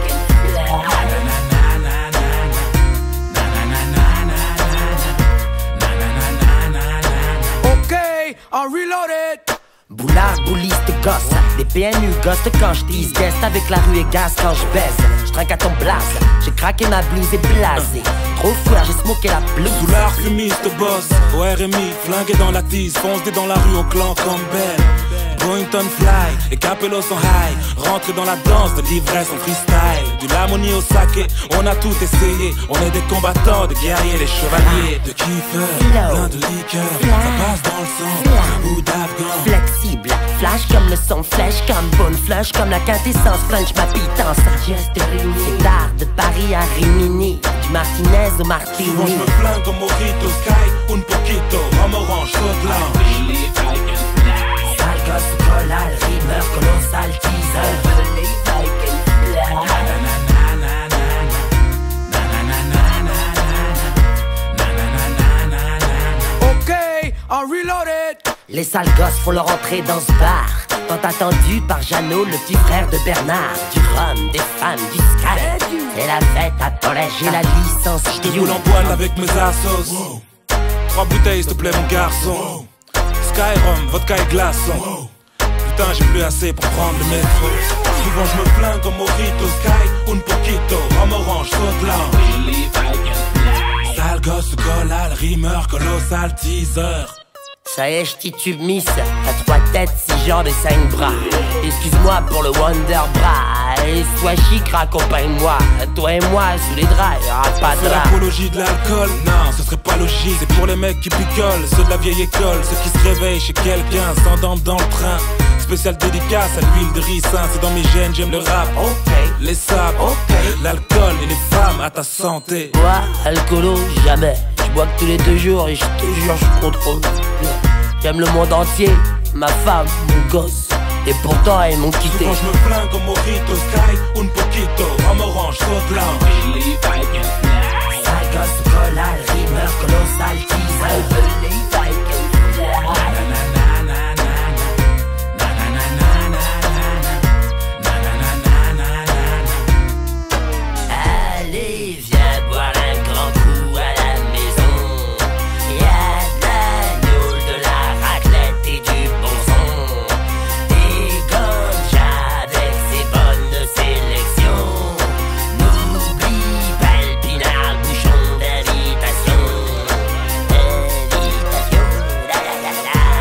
Ok, on reloaded. Boulard, bouliste, gosse, des P N U, gosse quand je tease, guest avec la rue et gaz quand je baise. Je trinque à ton blaze, j'ai craqué ma blouse et blasé. Trop frère, j'ai smoké la blouse. Soulard, fumiste, boss, au R M I, flingué dans la tease, foncé dans la rue au clan comme belle. Boington fly et Capello sont high, rentré dans la danse de l'ivresse en freestyle. Du Lamoni au saké, on a tout essayé. On est des combattants, des guerriers, des chevaliers. De kiffeurs, plein de liqueurs, ça passe dans le sang, un bout d'Afghan. Flexible, flash comme le son, flèche comme bonne flush, comme la quintessence, punch ma pitance. C'est tard de Paris à Rimini, du Martinez au Martini. Souvent je me flingue comme Morito, Sky, un poquito, rhum orange, saute lounge. Sale gosse, collal, rimeur, colossal, teaser. Ok, on reloaded. Les sales gosses font leur entrée dans ce bar, tant attendu par Jeannot, le petit frère de Bernard. Du rhum, des femmes, du sky, c'est la fête à collège. J'ai la licence, Je déboule en boîte avec mes assos. Wow. Trois bouteilles s'il te plaît mon garçon. Wow. Sky, rhum, vodka et glaçon. Wow. Putain j'ai plus assez pour prendre le métro. Souvent je me flingue comme Morito, Sky, un poquito, rhum orange, saute lounge. Sale gosse, collal, rimeur, colossal, teaser. Ça y est, je titube Miss, t'as trois têtes, six jambes et cinq bras. Excuse-moi pour le Wonder Bra, et sois chic, raccompagne-moi. Toi et moi, sous les draps, y'aura pas de C'est drap. l'apologie de l'alcool, non, ce serait pas logique. C'est pour les mecs qui picolent, ceux de la vieille école, ceux qui se réveillent chez quelqu'un, s'endorment dans le train. Spécial dédicace à l'huile de ricin, c'est dans mes gènes, j'aime le rap. Ok, Les sables, ok. l'alcool et les femmes à ta santé. Moi, alcoolo, jamais. Je bois que tous les deux jours et je te jure, je contrôle. J'aime le monde entier, ma femme, mon gosse. Et pourtant, ils m'ont quitté. Souvent je me flingue comme Morito, Sky, un poquito, rhum orange, saute lounge. Sale gosse, collal, rimeur, colossal, teaser. Allez, viens boire un grand coup à la maison. Y'a de l'agneau, de la raclette et du bon son. Des ganjas avec ses bonnes sélections. N'oublie pas le pinard, bouchon d'invitation. Invitation, la la la la.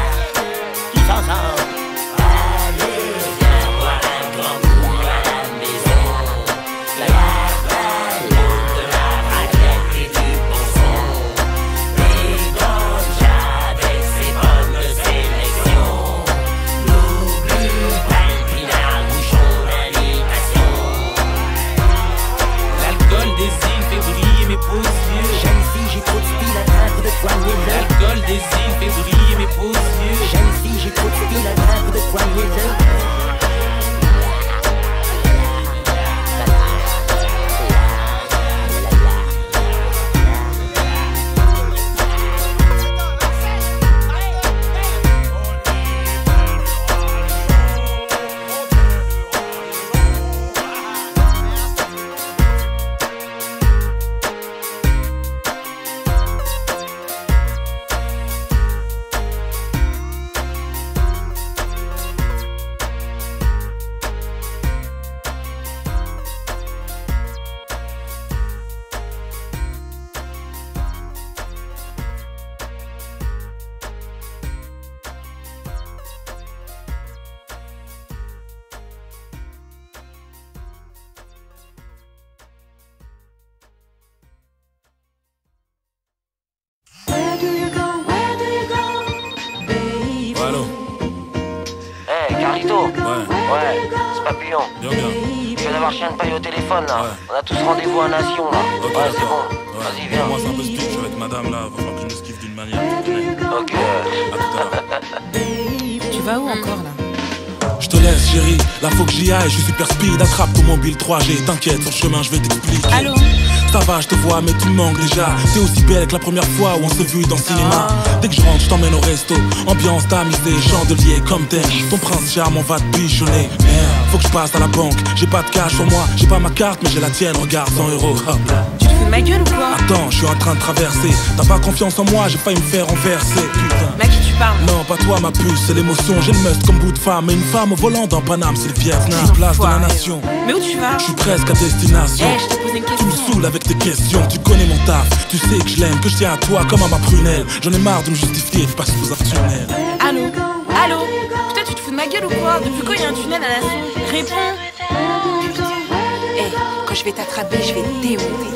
Ouais, allô. Hey, Carlito. Ouais. Ouais, c'est Papillon. Bien, bien. Je viens d'avoir Chien de Paille au téléphone là. Ouais. On a tous rendez-vous à Nation là. Ok, ouais, c'est bon. ouais. Vas-y, viens. Moi, c'est un peu speed. Je suis avec madame là. Va falloir que je m'esquive d'une manière. Ok. À tout à l'heure. Tu vas où encore là? Je te laisse, chérie. Là, faut que j'y aille. Je suis super speed. Attrape ton mobile trois G. T'inquiète, sur le chemin, je vais t'expliquer. Allô? Ça va, je te vois, mais tu me manques déjà. T'es aussi belle que la première fois où on s'est vu dans le cinéma. Dès que je rentre, je t'emmène au resto. Ambiance tamisée, chandelier comme thème. Ton prince charmant va te bichonner. Merde, faut que je passe à la banque. J'ai pas de cash sur moi, j'ai pas ma carte, mais j'ai la tienne. Regarde, cent euros. Hop là. Tu te fous de ma gueule ou quoi? Attends, je suis en train de traverser. T'as pas confiance en moi, j'ai failli me faire renverser. Putain. Mais à qui tu parles? Non, pas toi, ma puce, c'est l'émotion. J'ai le must comme bout de femme. Et une femme au volant dans Paname, c'est le Vietnam. Place de la nation. Mais où tu vas? Je suis presque à destination. Eh, je te posé une question. Tu me saoules avec tes questions, tu connais mon taf. Tu sais que je l'aime, que je tiens à toi comme à ma prunelle. J'en ai marre de me justifier, faut pas que je vous affaire tunnel. Allô? Allô? Putain, tu te fous de ma gueule ou quoi? Depuis quand il y a un tunnel à Nation? Réponds. Putain. Eh, quand je vais t'attraper, je vais te démonter.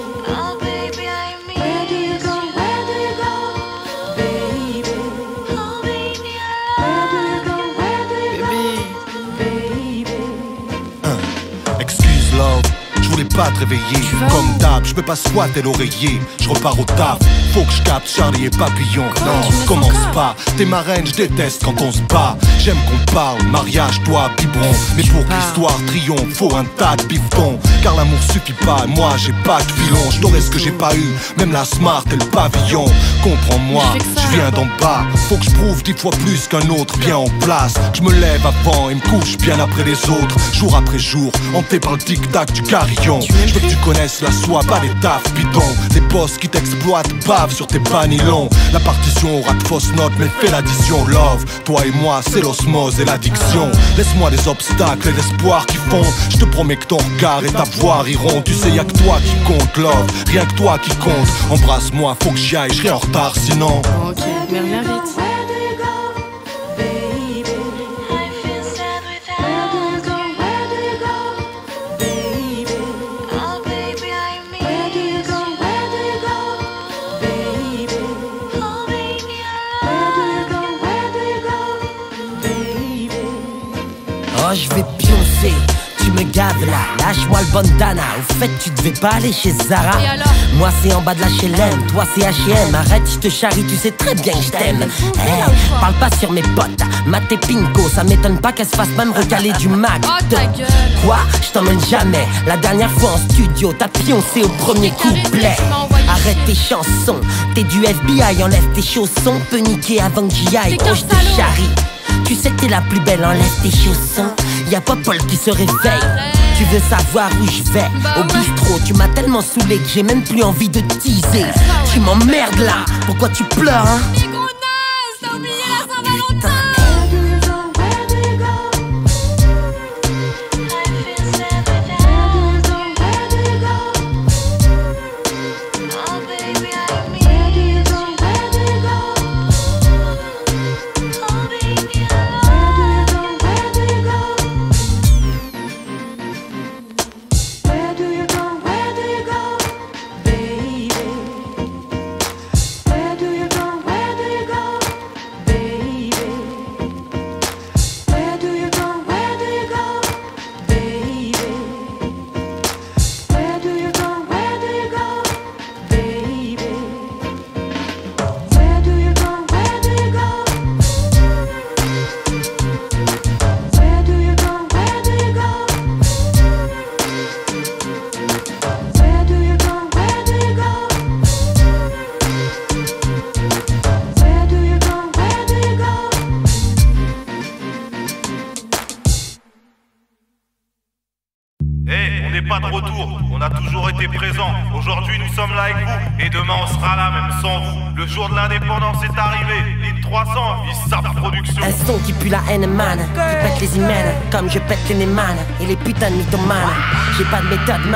Je voulais pas te réveiller, comme d'hab, je peux pas squatter l'oreiller. Je repars au taf, faut que je capte Charlie et Papillon. Non, commence pas, t'es ma reine, je déteste quand on se bat. J'aime qu'on parle, mariage, toi, biberon. Mais pour que l'histoire triomphe, faut un tas de bifetons. Car l'amour suffit pas, moi j'ai pas de filon. Je n'aurais ce que j'ai pas eu, même la smart et le pavillon. Comprends-moi, je viens d'en bas. Faut que je prouve dix fois plus qu'un autre bien en place. Je me lève avant et me couche bien après les autres. Jour après jour, hanté par le tic-tac du carillon. Je veux que tu connaisses la soie, pas les tafs bidons. Des boss qui t'exploitent, bavent sur tes banilons. La partition aura de fausses notes, mais fais l'addition. Love, toi et moi, c'est l'osmose et l'addiction. Laisse-moi les obstacles et l'espoir qui font. Je te promets que ton regard et ta voix iront. Tu sais, y'a que toi qui compte, love, rien que toi qui compte. Embrasse-moi, faut que j'y aille, je serai en retard sinon. Ok, mais reviens vite. Oh, je vais pioncer, tu me gaves là, lâche-moi le bandana. Au fait, tu devais pas aller chez Zara. Moi, c'est en bas de la H L M, toi, c'est H et M. Arrête, je te charrie, tu sais très bien que je t'aime. Hey, parle pas sur mes potes, Matt et Pinko. Ça m'étonne pas qu'elle se fasse même recaler du Mac. Oh, ta gueule. Quoi? Je t'emmène jamais. La dernière fois en studio, t'as pioncé au premier couplet. Arrête tes chansons, t'es du F B I, enlève tes chaussons. Peux niquer avant que j'y aille, oh, je te charrie. Tu sais que t'es la plus belle, enlève tes chaussons. Y'a pas Paul qui se réveille. Tu veux savoir où je vais? Au bistrot, tu m'as tellement saoulé que j'ai même plus envie de teaser. Tu m'emmerdes là, pourquoi tu pleures hein? T'as oublié la Saint-Valentin. Pas de retour, on a toujours été présents. Aujourd'hui nous sommes là avec vous et demain on sera là même sans vous. Le jour de l'indépendance est arrivé. Ligne trois cents, Issa Production. Un son qui pue la haine man, qui pète les hymen, comme je pète les Neyman et les putains de mythomanes. J'ai pas de méthode man,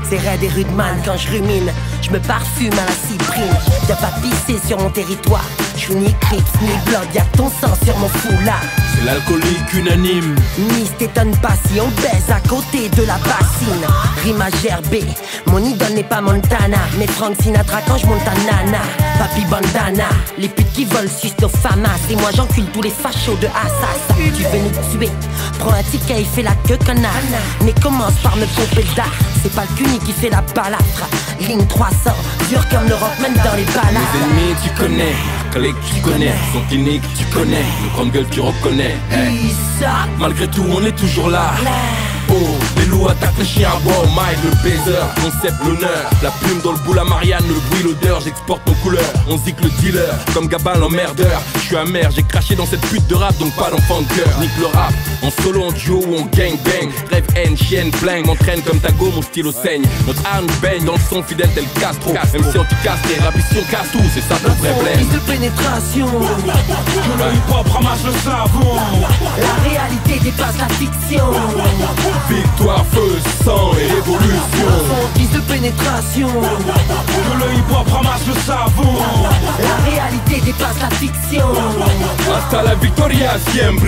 C'est raide et rudman quand je rumine. Je me parfume à la cyprine. Viens pas pisser sur mon territoire. Je suis ni Crips ni Blood, y'a ton sang sur mon foulard. C'est l'alcoolique unanime. Miss t'étonne pas si on baise à côté de la bassine. Rime à gerber, mon idole n'est pas Montana, mais Frank Sinatra quand je monte à Nana. Papi bandana, les putes qui volent sucent nos famas. Et moi j'encule tous les fachos de Assas. Tu veux nous tuer, prends un ticket et fais la queue connard. Mais commence par me pomper d'art. C'est pas le cuni qui fait la balafre. Ligne trois cents, dur comme le rock même dans les balades. Les ennemis tu connais, collègues tu connais, son clinique tu connais, nos grandes gueules tu reconnais. Hey. Malgré tout on est toujours là. Oh, les loups attaquent les chiens à bois au Mike, le baiser, concept, l'honneur. La plume dans le boule à Marianne, le bruit, l'odeur, j'exporte nos couleurs. On zique le dealer, comme Gabin l'emmerdeur. Je suis amer, j'ai craché dans cette pute de rap, donc pas d'enfant de cœur. Nique le rap, en solo, en duo ou en gang bang. Rêve, haine, chienne, bling, m'entraîne comme Tago, mon stylo saigne. Notre arme baigne dans le son fidèle tel Castro. Même si anti-castré, rap ici on casse tout, c'est ça ton vrai blême. de pénétration, que le hip-hop ramasse le savon. La réalité dépasse la fiction. Victoire, feu, sang et évolution. Fondis de pénétration, que le hip-hop ramasse le savon. La réalité dépasse la fiction. Hasta la victoria siempre.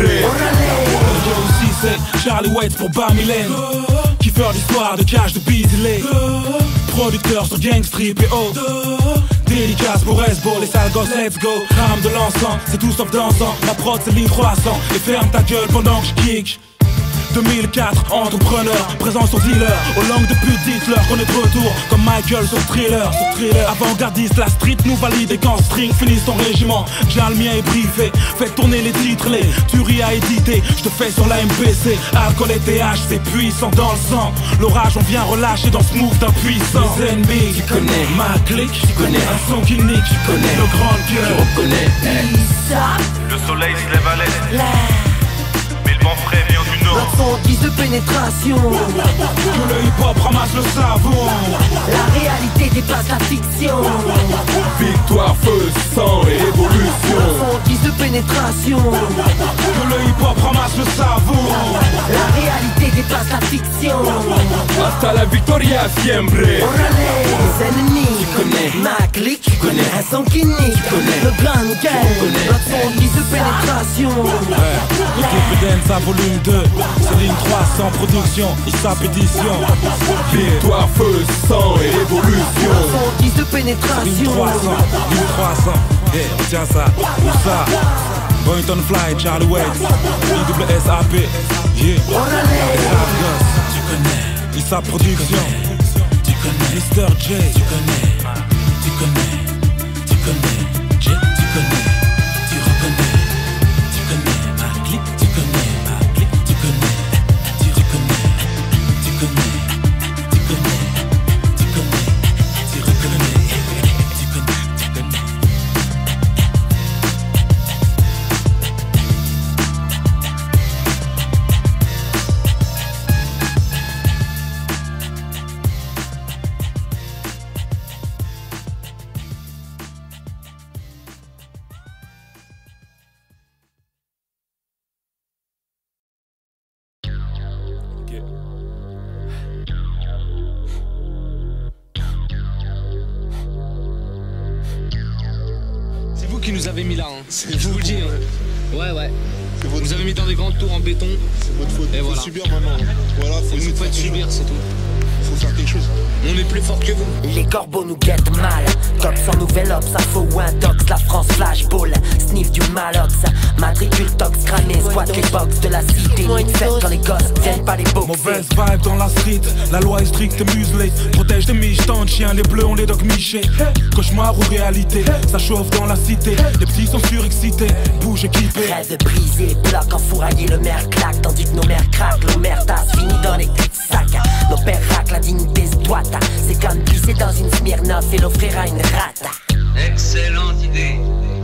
Yo aussi c'est Charlie Waits pour Bamilène, kiffeur d'histoire de cash de Beasley, producteur sur Gang Strip et autres. Dédicace pour S-Ball, les sales gosses, let's go. Rame de l'encens, c'est tout sauf dansant. Ma prod c'est ligne trois cents. Et ferme ta gueule pendant que je kick. deux mille quatre, entrepreneur, présent sur dealer. Aux langues de pute, dites-leur qu'on est de retour. Comme Michael sur Thriller, sur Thriller. Avant-gardiste, la street nous valide. Et quand string finisse ton régiment, j'ai le mien est privé. Fais tourner les titres, les tueries à éditer. Je te fais sur la M P C. Alcool et T H, c'est puissant dans le sang. L'orage, on vient relâcher dans ce move d'impuissant. Les ennemis, tu connais. Ma clique, tu connais. Un son qui nique, tu connais. Le grand cœur, tu reconnais. Le soleil se lève à l'est. Mais le vent frais vient du nord. Notre fondis de pénétration, que le hip-hop ramasse le savon. La réalité dépasse la fiction. Victoire, feu, sang et évolution. Notre fondis de pénétration, que le hip-hop ramasse le savon. La réalité dépasse la fiction. Hasta la victoria siempre. Les ennemis, tu connais. Ma clique, tu connais. Un son qui nique, tu connais. Le grand gueule, notre fondis de pénétration. L'équipe Dance à volume deux, c'est ligne trois cents production, Issap édition. Victoire, feu, sang et évolution. Fondis de pénétration. Ligne trois cents, ligne trois cents. Eh, hey, tiens ça, où ça? Boynton Fly, Charlie Waits, I W S A P. Yeah. Tu connais. Issap production. Tu connais. Mister J. Tu connais. Tu connais. Tu connais. J. Tu connais. Tu reconnais. Tu connais. Ma clique. Tu connais. Ma clique. Tu connais. Tu reconnais. Tu connais. Tu connais. Tu connais. Tu reconnais. Tu connais. Tu connais. C'est vous qui nous avez mis là, hein. Je vous le dis. Hein. Ouais, ouais. Vous nous avez mis dans des grandes tours en béton. C'est votre faute. Et faut voilà. subir maintenant. Voilà, faut vous nous faites subir, c'est tout. Faut faire quelque chose. On est plus fort que vous. Les corbeaux nous guettent mal. Tox en nouvelle ops, ça faut un tox. La France flashball, sniff du malox. Matricule tox cramé, squat les box de la cité. Une fête quand les gosses viennent pas les boxer. Mauvaise vibe dans la street, la loi est stricte et muselée. Protège des miches, tant de chiens, les bleus on les dog michés. Cauchemar ou réalité, ça chauffe dans la cité. Les petits sont surexcités, bouge équipé. Rêve brisé, bloc enfouraillé, le maire claque. Tandis que nos mères craquent, nos mères tassent, fini dans les cul-de-sac. Nos pères raclent, la dignité se doite. C'est comme glisser dans une Smirnoff et l'offrir à une rate. Excellente idée.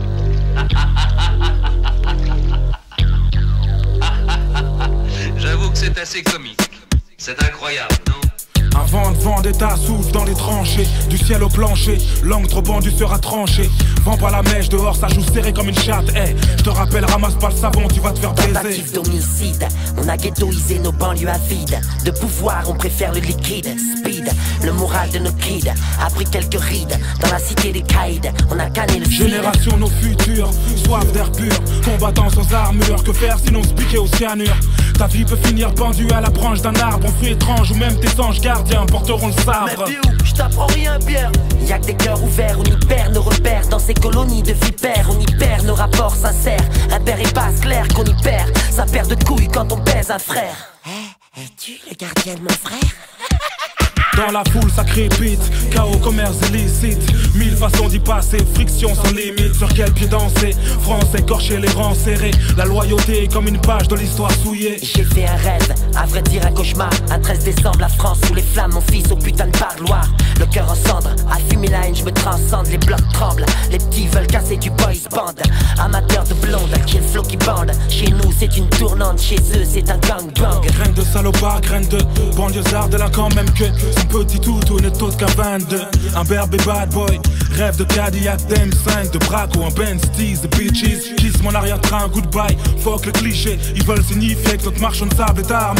J'avoue que c'est assez comique. C'est incroyable, non? Un vent de vendetta souffle dans les tranchées. Du ciel au plancher, langue trop bandue sera tranchée. Vent par la mèche, dehors ça joue serré comme une chatte. Eh, hey, je te rappelle, ramasse pas le savon, tu vas te faire baiser. Tentative d'homicide, on a ghettoisé nos banlieues à vide. De pouvoir, on préfère le liquide. Speed, vide. Le moral de nos kids a pris quelques rides. Dans la cité des caïds, on a canné le vide. Génération nos futurs, soif d'air pur, combattant sans armure. Que faire sinon se piquer au cyanure? Ta vie peut finir pendue à la branche d'un arbre. Un fruit étrange ou même tes anges gardiens porteront le sabre. Mais vieux, je t'apprends rien, Pierre. Y'a que des cœurs ouverts, on y perd nos repères. Dans ces colonies de vipères, on y perd nos rapports sincères. Un père et passe clair qu'on y perd sa paire de couilles quand on baise un frère. Eh, es-tu le gardien de mon frère? Dans la foule ça crépite, chaos, commerce illicite. Mille façons d'y passer, friction sans limite. Sur quel pied danser? France écorchée, les rangs serrés. La loyauté est comme une page de l'histoire souillée. J'ai fait un rêve, à vrai dire un cauchemar. Un treize décembre, la France sous les flammes, mon fils au putain de parloir. Le cœur en cendres, à fumer la haine, je me transcende. Les blocs tremblent, les petits veulent casser du boys band. Amateur de blonde, qui est le flow qui bande. Chez nous c'est une tournante, chez eux c'est un gang gang. Graine de salopard, graine de banlieusard délinquant. Même que son petit toutou n'est autre qu'un vingt-deux. Un berbe et bad boy, rêve de Cadillac, D M cinq, de braque ou un Benz, tease, the bitches. Kiss mon arrière-train, goodbye, fuck le cliché. Ils veulent signifier que notre marchand de sable est armé.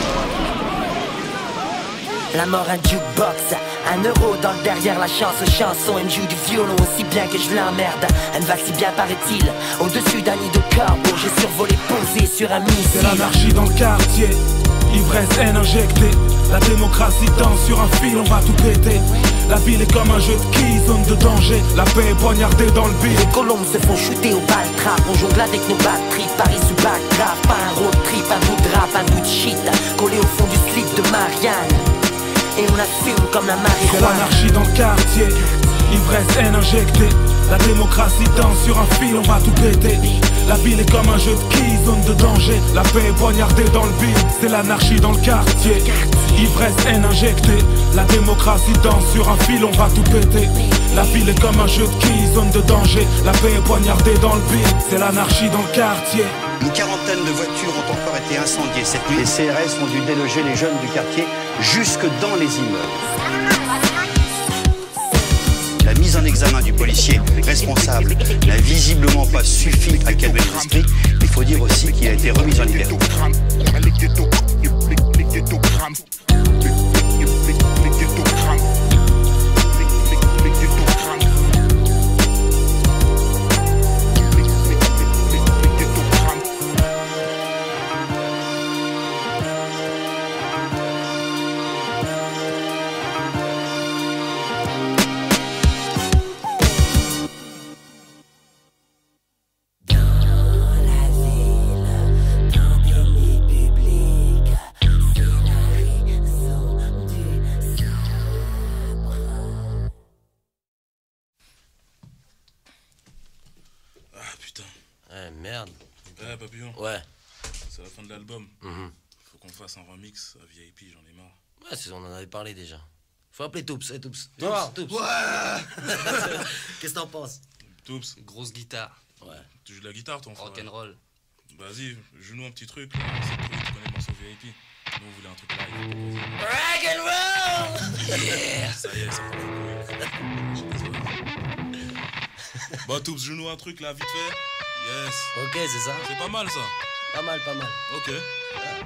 La mort un jukebox, un euro dans le derrière, la chance chanson. Elle me joue du violon aussi bien que je l'emmerde. Elle me va si bien paraît-il, au-dessus d'un nid de corbeau. J'ai survolé posé sur un missile. C'est l'anarchie dans le quartier, ivresse, haine injectée. La démocratie danse sur un fil, on va tout péter. La ville est comme un jeu de quilles, zone de danger. La paix est poignardée dans le bide. Les colombes se font shooter au bal trap. On jongle avec nos batteries, Paris sous backdraft. Pas un road trip, un bout de rap, un bout de shit collé au fond du slip de Marianne. Et on assume comme la marijuana. C'est l'anarchie dans le quartier, ivresse, haine injectée. La démocratie danse sur un fil, on va tout péter. La ville est comme un jeu de quilles, zone de danger. La paix est poignardée dans le bide. C'est l'anarchie dans le quartier, ivresse, haine injectée. La démocratie danse sur un fil, on va tout péter. La ville est comme un jeu de quilles, zone de danger. La paix est poignardée dans le bide. C'est l'anarchie dans le quartier. Une quarantaine de voitures ont encore été incendiées cette nuit. Les C R S ont dû déloger les jeunes du quartier jusque dans les immeubles. La mise en examen du policier responsable n'a visiblement pas suffi à calmer l'esprit. Il faut dire aussi qu'il a été remis en liberté. Ouais, Papillon. Ouais. C'est la fin de l'album. Mm-hmm. Faut qu'on fasse un remix à V I P, j'en ai marre. Ouais, c'est, on en avait parlé déjà. Faut appeler Toups, hey, Toups. Viens voir, Toups. Ouais. Qu'est-ce que t'en penses? Toups. Grosse guitare. Ouais. Tu joues de la guitare, ton frère? Rock'n'roll. Vas-y, joue-nous un petit truc. Là. C'est truc, tu connais le morceau V I P. Nous, on voulait un truc live. Rock'n'roll. Yeah. Ça y est, ça va. Bah, Toups, joue-nous un truc là, vite fait. Yes. Ok, c'est ça. C'est pas mal ça. Pas mal, pas mal. Ok. Ouais.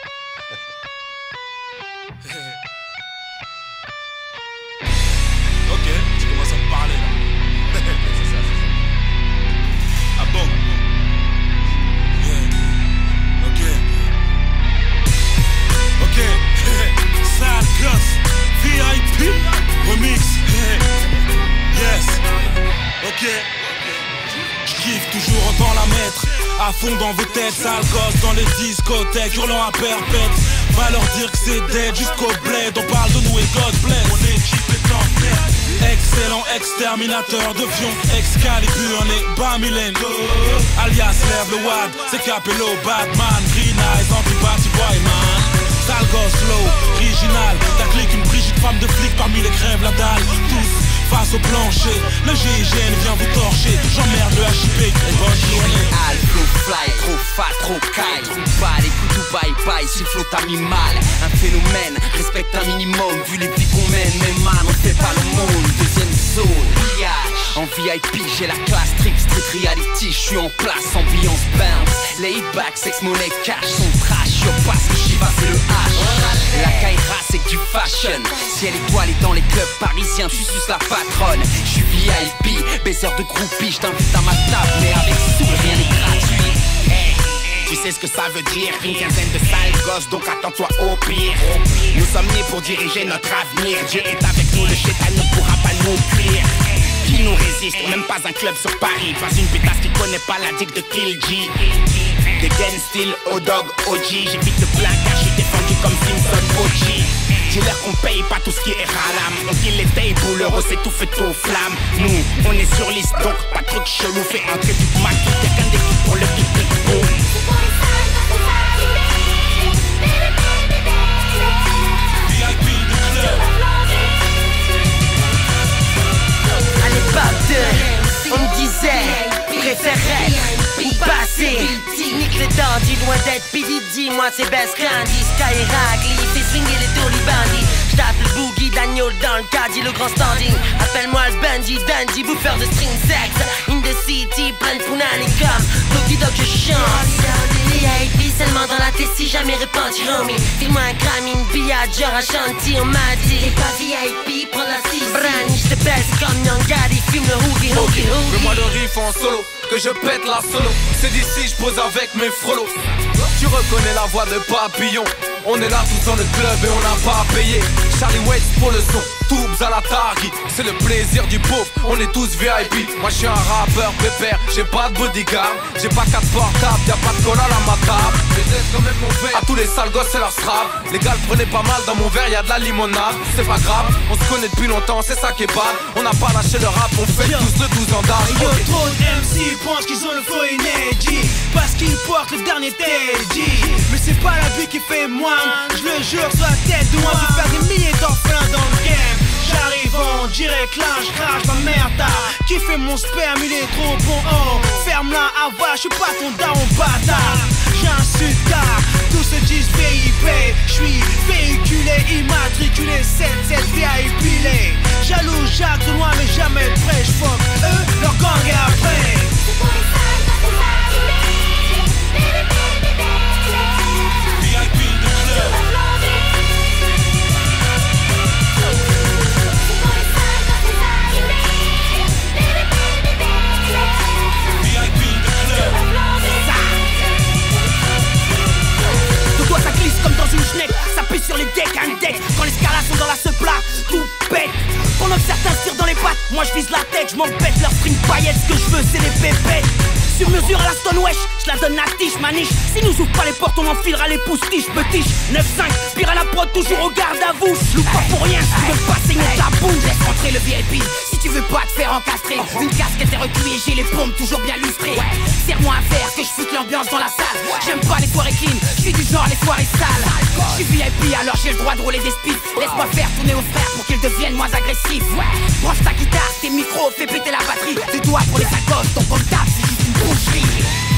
Ok, tu commences à me parler là. C'est ça, c'est ça. Ah bon? Yeah. Ok. Ok. Sad Gus, V I P, remix. Yes. Ok. J'kiffe toujours autant la mettre à fond dans vos têtes, sale gosse dans les discothèques, hurlant à perpète. Va leur dire que c'est dead jusqu'au bled. On parle de nous et God bless. Mon équipe est en tête. Excellent exterminateur de fion, Excalibur né Bamilène. Alias lève le wad, c'est Capello, Batman, Green Eyes, anti-Batty Boy man. Sale gosse low, original. Ta clique une Brigitte femme de flic parmi les crèves la dalle. Tous face au plancher, le G I G N vient vous torcher. J'emmerde le H I P, bonne journée. Flow fly, trop fat, trop caille. Trop bas, les coups tout bye bye, si le flow t'a mis mal. Un phénomène, respecte un minimum. Vu les vies qu'on mène, mais man, on fait pas le monde. Deuxième zone, pillage. En V I P, j'ai la classe, trip, street reality. J'suis en place, ambiance bounce. Laid back, sex, money, cash, son trash. Shio passe, le Shiva c'est le H. La Kaira c'est que du fashion. Si elle étoilée dans les clubs parisiens, tu suces la patronne. Je suis V I P, baiseur de groupie, je t'invite à ma table, mais avec sous rien n'est gratuit. Hey, tu sais ce que ça veut dire, une quinzaine de sales gosses, donc attends-toi au pire. Nous sommes nés pour diriger notre avenir. Dieu est avec nous, le chétan ne pourra pas nous cuire. Qui nous résiste, même pas un club sur Paris. Pas une pétasse qui connaît pas la digue de Kill G. Des gang style, O-Dog, O G. J'évite le plein car je suis défendu comme Simpson O G. Dis-leur qu'on paye pas tout ce qui est haram. On kill les tables, l'euro c'est tout fait aux flammes. Nous, on est sur liste donc pas de trucs chelou. Fais entrer toute ma clique, y'a qu'un d'équipe pour le kick boom. À l'époque de, on me disait, préférait ou passer. Nique le dandy, loin d'être P D D. Moi c'est Best Candy, Skyrock, il fait swinguer les Dolly Bandits. J'tape le boogie, Daniel dans le caddie, le grand standing. Appelle-moi le Bundy, Dandy, bouffeur de string sex. In the city, plein de punani comme Doggy Dog, je chante. V I P seulement dans la tessie, jamais repenti, homie. File-moi un Grammy, une billade, genre un chantier, on m'a dit. T'es pas V I P, prends la six. Brani, j'te baisse comme Young Gaddy, fume le hoogie, hoogie, hoogie. Fais-moi le riff en solo, que je pète la solo. C'est d'ici, je pose avec mes frolos. Tu reconnais la voix de Papillon. On est là tous dans le club et on n'a pas à payer. Charlie Waits pour le son, Toubs à la Targi. C'est le plaisir du pauvre, on est tous V I P. Moi je suis un rappeur pépère, j'ai pas de bodyguard. J'ai pas quatre portables, y'a pas de cola à ma table. Mais laisse quand même mon verre, à tous les sales gosses c'est leur strap. Les gars le prenaient pas mal, dans mon verre y'a de la limonade. C'est pas grave, on se connaît depuis longtemps, c'est ça qui est bad. On n'a pas lâché le rap, on fait tous le douze ans d'âge. Yo, trop de M C pensent qu'ils ont le flow inédit parce qu'ils portent le dernier Teddy. Mais c'est pas la vie qui fait moine, je le jure sur la tête de moi. Je vais faire des milliers d'orphelins dans le game. J'arrive en direct là, je crache ma merde. Qui fait mon sperme, il est trop bon. Oh, ferme-la, avale, je suis pas ton daron bâtard. J'insulte car tous se disent V I P. J'suis véhiculé, immatriculé, sept sept V I P. Jaloux Jacques de loin mais jamais prêt. J'fuck eux, leur gang est après. Comme dans une schneck, ça pue sur les decks, un deck. Quand les scalas sont dans la seupla, tout pète. Pendant que certains tirent dans les pattes, moi je vise la tête, je m'en pète leur string paillettes. Ce que je veux c'est les pépettes. Sur mesure à la Stonewesh, je la donne à tige, maniche. Si nous ouvre pas les portes, on enfilera les poustiches, petiches. neuf cinq, pire à la prod, toujours au garde à vous. Je loupe pas pour rien, je veux pas saigner ta bouche. Laisse rentrer le V I P, si tu veux pas te faire encastrer. Une casquette est recuie et j'ai les pompes toujours bien lustrées. Serre-moi un verre, que je foute l'ambiance dans la salle. J'aime pas les soirées clean, je suis du genre les soirées sales. Je suis V I P alors j'ai le droit de rouler des spiffs. Laisse-moi faire tourner aux frères pour qu'ils deviennent moins agressifs. Branche ta guitare, tes micros, fais péter la batterie. Deux doigts pour les sacos, ton comptable c'est juste une boucherie.